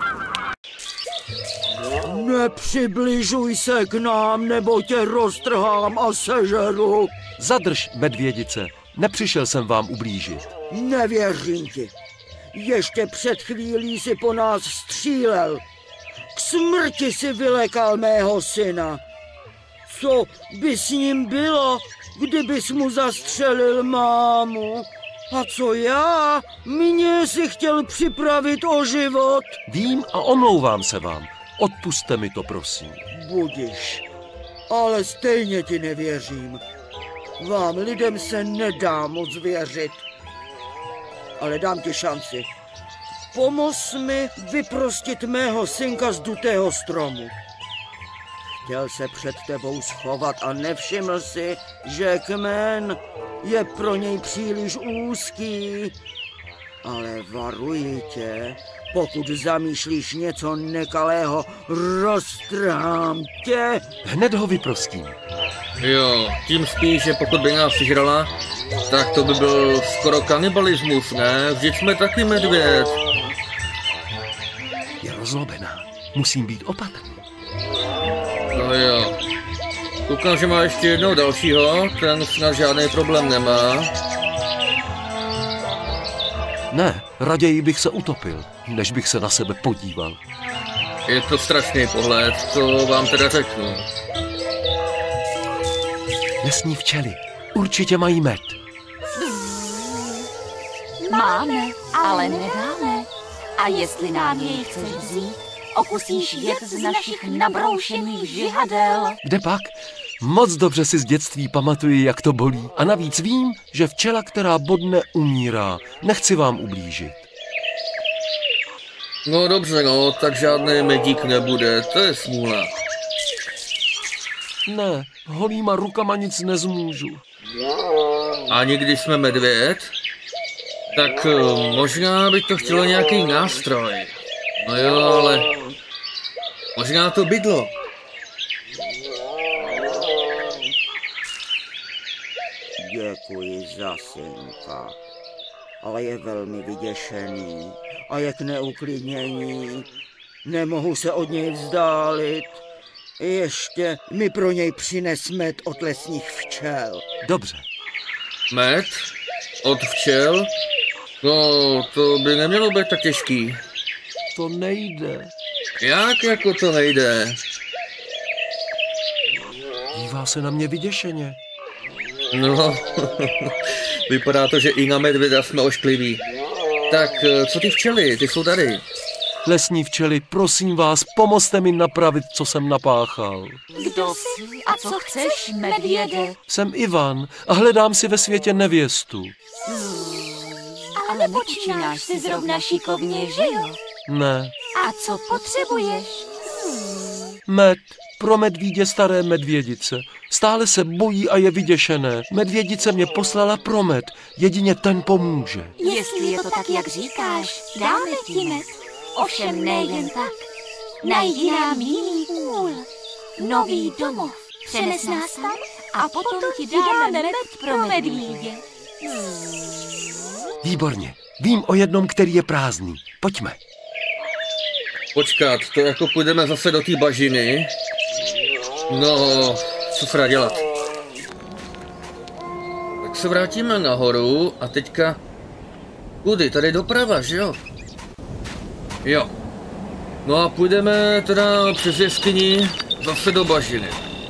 M: Nepřibližuj se k nám, nebo tě roztrhám a sežeru.
C: Zadrž, medvědice. Nepřišel jsem vám ublížit.
M: Nevěřím ti. Ještě před chvílí si po nás střílel. K smrti si vylekal mého syna. Co by s ním bylo, kdybys mu zastřelil mámu? A co já? Mě si chtěl připravit o život.
C: Vím a omlouvám se vám. Odpusťte mi to, prosím.
M: Budiš, ale stejně ti nevěřím. Vám lidem se nedá moc věřit. Ale dám ti šanci. Pomoz mi vyprostit mého synka z dutého stromu. Chtěl se před tebou schovat a nevšiml si, že kmen je pro něj příliš úzký. Ale varuji tě, pokud zamýšlíš něco nekalého, roztrhám tě.
C: Hned ho vyprostím.
E: Jo, tím spíš, že pokud by nás sežrala, tak to by byl skoro kanibalismus, ne? Vždyť jsme taky medvěd.
C: Je rozlobená. Musím být opatrný.
E: No jo. Koukám, že má ještě jednoho dalšího, ten snad žádný problém nemá.
C: Ne, raději bych se utopil, než bych se na sebe podíval.
E: Je to strašný pohled, to vám teda řeknu.
C: Lesní včely určitě mají med.
G: Máme, ale nedáme. A jestli nám jej chceš vzít, okusíš jet z našich nabroušených žihadel.
C: Kde pak? Moc dobře si z dětství pamatuji, jak to bolí. A navíc vím, že včela, která bodne, umírá. Nechci vám ublížit.
E: No dobře, no, tak žádný medík nebude, to je smůla.
C: Ne, holýma rukama nic nezmůžu.
E: Ani když jsme medvěd? Tak možná by to chtělo nějaký nástroj. No jo, ale možná to bydlo.
M: Děkuji za synka, ale je velmi vyděšený a je k neuklidnění. Nemohu se od něj vzdálit. Ještě mi pro něj přines med od lesních včel.
C: Dobře.
E: Med? Od včel? No, to by nemělo být tak těžký.
C: To nejde.
E: Jak jako to nejde?
C: Dívá se na mě vyděšeně.
E: No, vypadá to, že i na medvěda jsme oškliví. Tak, co ty včely? Ty jsou tady.
C: Lesní včely, prosím vás, pomozte mi napravit, co jsem napáchal.
G: Kdo jsi a co chceš, medvěde?
C: Jsem Ivan a hledám si ve světě nevěstu.
G: Hmm, ale nepočínáš si zrovna šikovně, že jo?
C: Ne.
G: A co potřebuješ?
C: Hmm. Med. Pro medvídě staré medvědice. Stále se bojí a je vyděšené. Medvědice mě poslala pro med. Jedině ten pomůže.
G: Jestli je to tak, jak říkáš, dáme ti med. Ovšem nejen tak. Najdi nám jiný úl. Nový domov. Přenes nás tam a potom ti dáme med pro medvídě.
C: Výborně. Vím o jednom, který je prázdný. Pojďme.
E: Počkat, to jako půjdeme zase do té bažiny. No, co se dá dělat? Tak se vrátíme nahoru a teďka... Kudy? Tady doprava, že jo? Jo. No a půjdeme teda přes jeskyni zase do bažiny.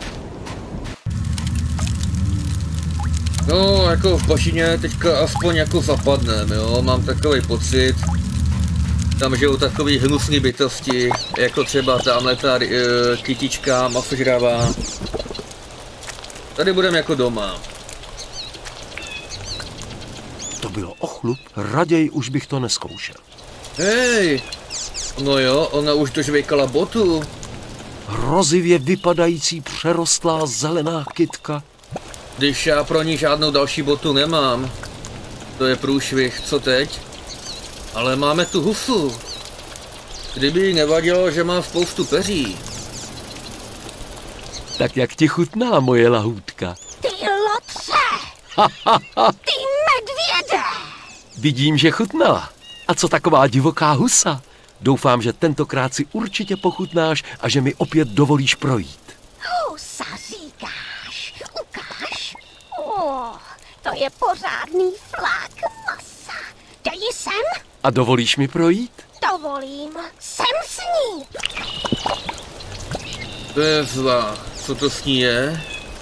E: No, jako v bažině teďka aspoň jako zapadneme, jo? Mám takový pocit. Tam žijou takový hnusný bytosti, jako třeba tamhle ta e, kytička masožravá. Tady budeme jako doma.
C: To bylo ochlup, raději už bych to neskoušel.
E: Hej, no jo, ona už dožvejkala botu.
C: Hrozivě vypadající přerostlá zelená kytka.
E: Když já pro ní žádnou další botu nemám. To je průšvih, co teď? Ale máme tu husu. Kdyby jí nevadilo, že má spoustu peří.
C: Tak jak ti chutná moje lahůdka?
J: Ty lotře! Ty medvěde!
C: Vidím, že chutnala. A co taková divoká husa? Doufám, že tentokrát si určitě pochutnáš a že mi opět dovolíš projít.
J: Husa říkáš, ukáž. Oh, to je pořádný flák masa. Dej ji sem.
C: A dovolíš mi projít?
J: Dovolím. Sem s ní.
E: Bezva, co to s ní je?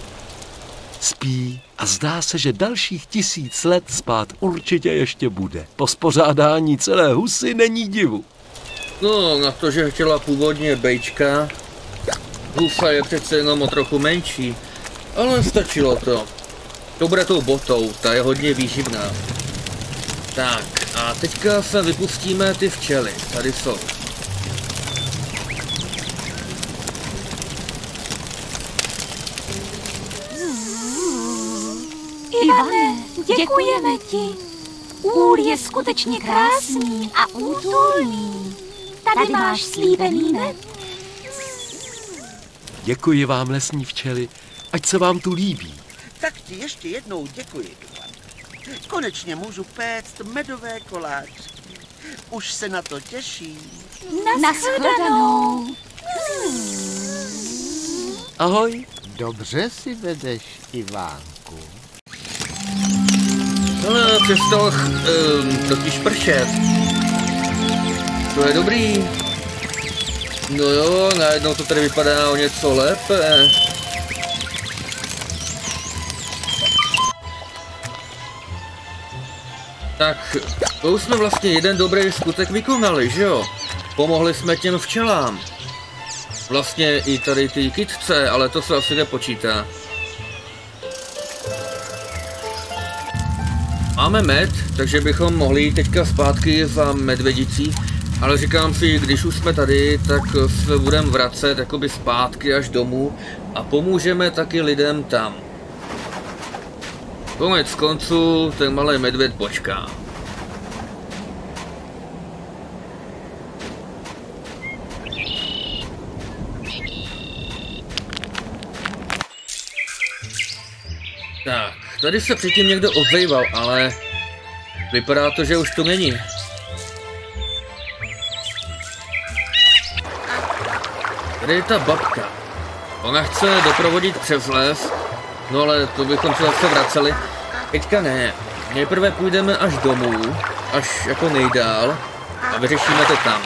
C: Spí a zdá se, že dalších tisíc let spát určitě ještě bude. Po spořádání celé husy není divu.
E: No, na to, že chtěla původně bejčka. Husa je přece jenom o trochu menší, ale stačilo to. To bude tou botou, ta je hodně výživná. Tak, a teďka se vypustíme ty včely, tady jsou.
G: Ivane, děkujeme ti. Úl je skutečně krásný a útulný. Tady máš slíbený med.
C: Děkuji vám, lesní včely, ať se vám tu líbí.
K: Tak ti ještě jednou děkuji. Konečně můžu péct medové koláčky. Už se na to těším.
G: Naschledanou.
C: Ahoj.
F: Dobře si vedeš, Ivánku.
E: Ale přestal um, totiž pršet. To je dobrý. No jo, najednou to tady vypadá o něco lépe. Tak, to už jsme vlastně jeden dobrý skutek vykonali, že jo? Pomohli jsme těm včelám. Vlastně i tady ty kytce, ale to se asi nepočítá. Máme med, takže bychom mohli jít teďka zpátky za medvědicí, ale říkám si, když už jsme tady, tak se budeme vracet jakoby zpátky až domů a pomůžeme taky lidem tam. Konec konců ten malý medvěd počká. Tak, tady se předtím někdo ozýval, ale vypadá to, že už to není. Tady je ta babka. Ona chce doprovodit přes les, no ale to bychom se zase vraceli. Teďka ne. Nejprve půjdeme až domů, až jako nejdál a vyřešíme to tam.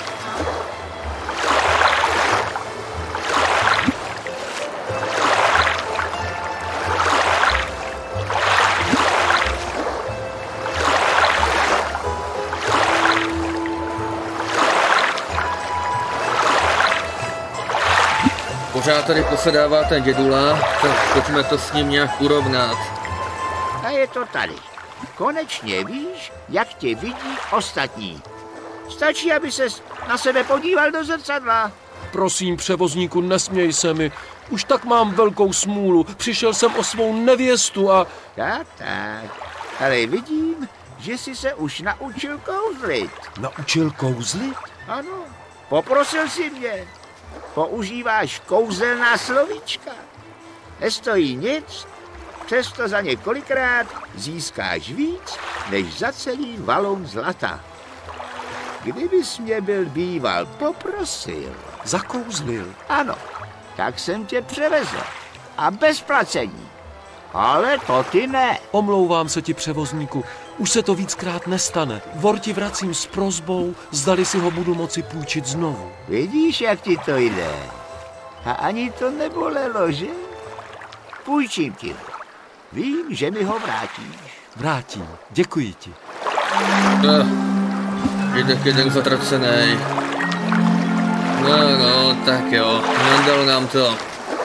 E: Pořád tady posedává ten dědula, tak pojďme to s ním nějak urovnat.
K: A je to tady. Konečně víš, jak tě vidí ostatní. Stačí, aby ses na sebe podíval do zrcadla.
C: Prosím, převozníku, nesměj se mi. Už tak mám velkou smůlu. Přišel jsem o svou nevěstu a...
K: Tak, tak. Ale vidím, že jsi se už naučil kouzlit.
C: Naučil kouzlit?
K: Ano, poprosil jsi mě. Používáš kouzelná slovíčka. Nestojí nic, přesto za několikrát získáš víc, než za celý valon zlata. Kdybys mě byl býval poprosil...
C: Zakouzlil?
K: Ano, tak jsem tě převezl. A bez placení. Ale to ty ne.
C: Omlouvám se ti, převozníku. Už se to víckrát nestane. Vor ti vracím s prosbou, zdali si ho budu moci půjčit znovu.
K: Vidíš, jak ti to jde. A ani to nebolelo, že? Půjčím ti ho. Vím, že mi ho vrátíš.
C: Vrátím. Děkuji ti.
E: No, jeden jeden zatracený. No, no, tak jo. Nadal nám to.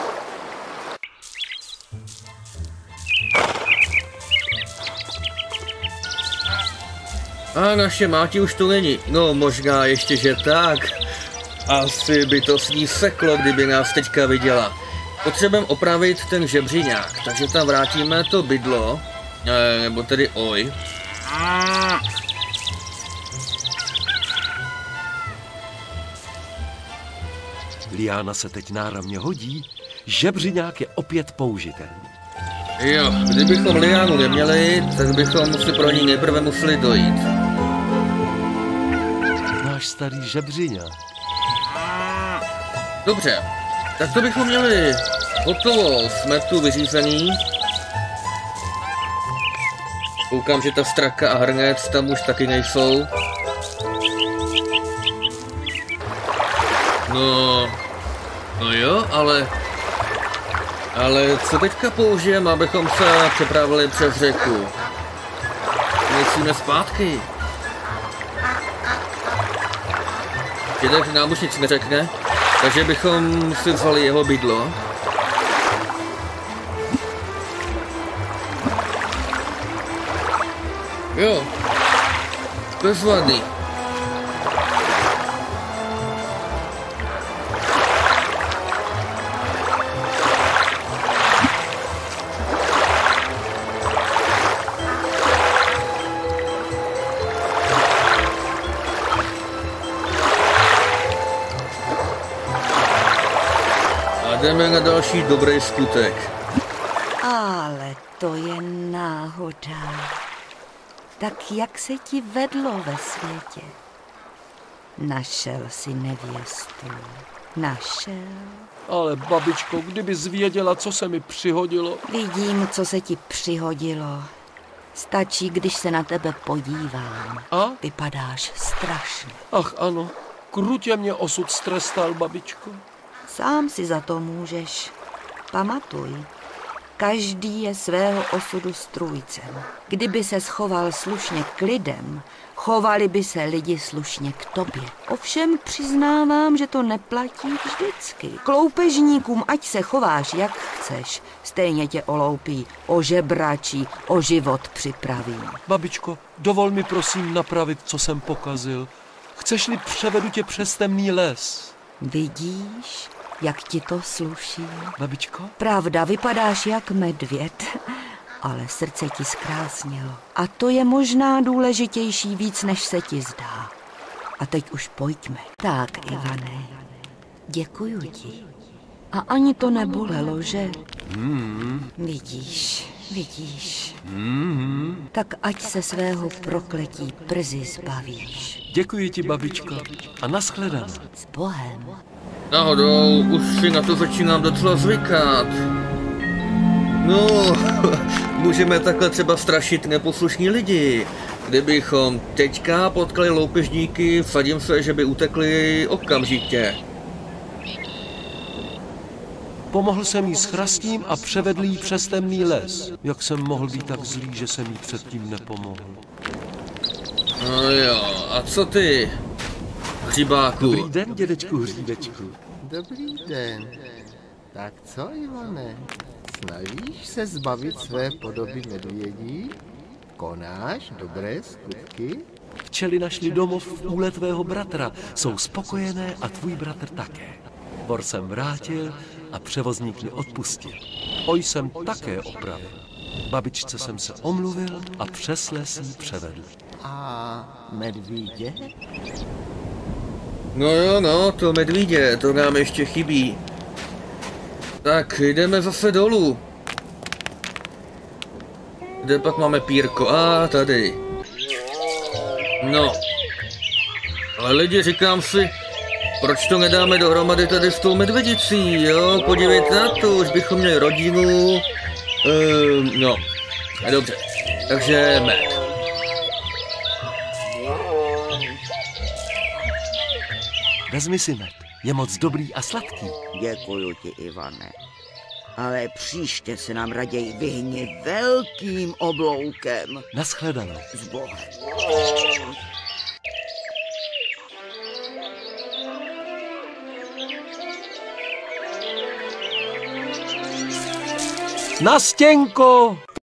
E: A naše Máti už tu není. No možná ještě, že tak. Asi by to s ní seklo, kdyby nás teďka viděla. Potřebujeme opravit ten žebříňák, takže tam vrátíme to bydlo, eh, nebo tedy oj.
C: Liána se teď náramně hodí, žebříňák je opět použitelný.
E: Jo, kdybychom Liánu neměli, tak bychom si pro ní nejprve museli dojít.
C: Náš starý žebříňák.
E: Dobře, tak to bychom měli hotovo, jsme tu vyřízený. Koukám, že ta straka a hrnec tam už taky nejsou. No, no jo, ale... Ale co teďka použijeme, abychom se přepravili přes řeku? Musíme zpátky. Dědek nám už nic neřekne, takže bychom si vzali jeho bydlo. Jo, bezvadný. Jdeme na další dobrý skutek.
G: Ale to je náhoda. Tak jak se ti vedlo ve světě? Našel si nevěstu. Našel.
C: Ale babičko, kdyby zvěděla, co se mi přihodilo.
G: Vidím, co se ti přihodilo. Stačí, když se na tebe podívám.
C: A?
G: Vypadáš strašně.
C: Ach ano, krutě mě osud strestal, babičko.
G: Sám si za to můžeš. Pamatuj, každý je svého osudu strůjcem. Kdyby se schoval slušně k lidem, chovali by se lidi slušně k tobě. Ovšem přiznávám, že to neplatí vždycky. K loupežníkům, ať se chováš jak chceš, stejně tě oloupí, ožebračí, o život připraví.
C: Babičko, dovol mi prosím napravit, co jsem pokazil. Chceš-li, převedu tě přes temný les.
G: Vidíš, jak ti to sluší?
C: Babičko?
G: Pravda, vypadáš jak medvěd, ale srdce ti zkrásnilo. A to je možná důležitější víc, než se ti zdá. A teď už pojďme. Tak, Ivane, děkuju ti. A ani to nebolelo, že?
C: Mm.
G: Vidíš, vidíš.
C: Mm.
G: Tak ať se svého prokletí brzy zbavíš.
C: Děkuji ti, babičko. A nashledanou.
G: S Bohem.
E: Náhodou, už si na to začínám docela zvykat. No, můžeme takhle třeba strašit neposlušní lidi. Kdybychom teďka potkali loupežníky, vsadím se, že by utekli okamžitě.
C: Pomohl jsem jí s chrastím a převedl jí přes temný les. Jak jsem mohl být tak zlý, že jsem jí předtím nepomohl?
E: No jo, a co ty, hříbáku?
C: Dobrý den, dědečku Hříbečku.
F: Dobrý den. Tak co, Ivane? Snažíš se zbavit své podoby medvědí? Konáš dobré skutky?
C: Včely našli domov v úle tvého bratra. Jsou spokojené a tvůj bratr také. Bor jsem vrátil a převozník mi odpustil. Oj jsem také opravil. Babičce jsem se omluvil a přes les jí převedl.
F: A medvídě?
E: No jo, no, to medvídě, to nám ještě chybí. Tak, jdeme zase dolů. Kde pak máme pírko? A, tady. No. Ale lidi, říkám si, proč to nedáme dohromady tady s tou medvědicí, jo? Podívejte na to, už bychom měli rodinu. Ehm, no. Dobře. Takže med.
C: Vezmi si med. Je moc dobrý a sladký.
M: Děkuju ti, Ivane. Ale příště se nám raději vyhni velkým obloukem.
C: Nashledanou.
M: S Bohem.
C: Na stěnko!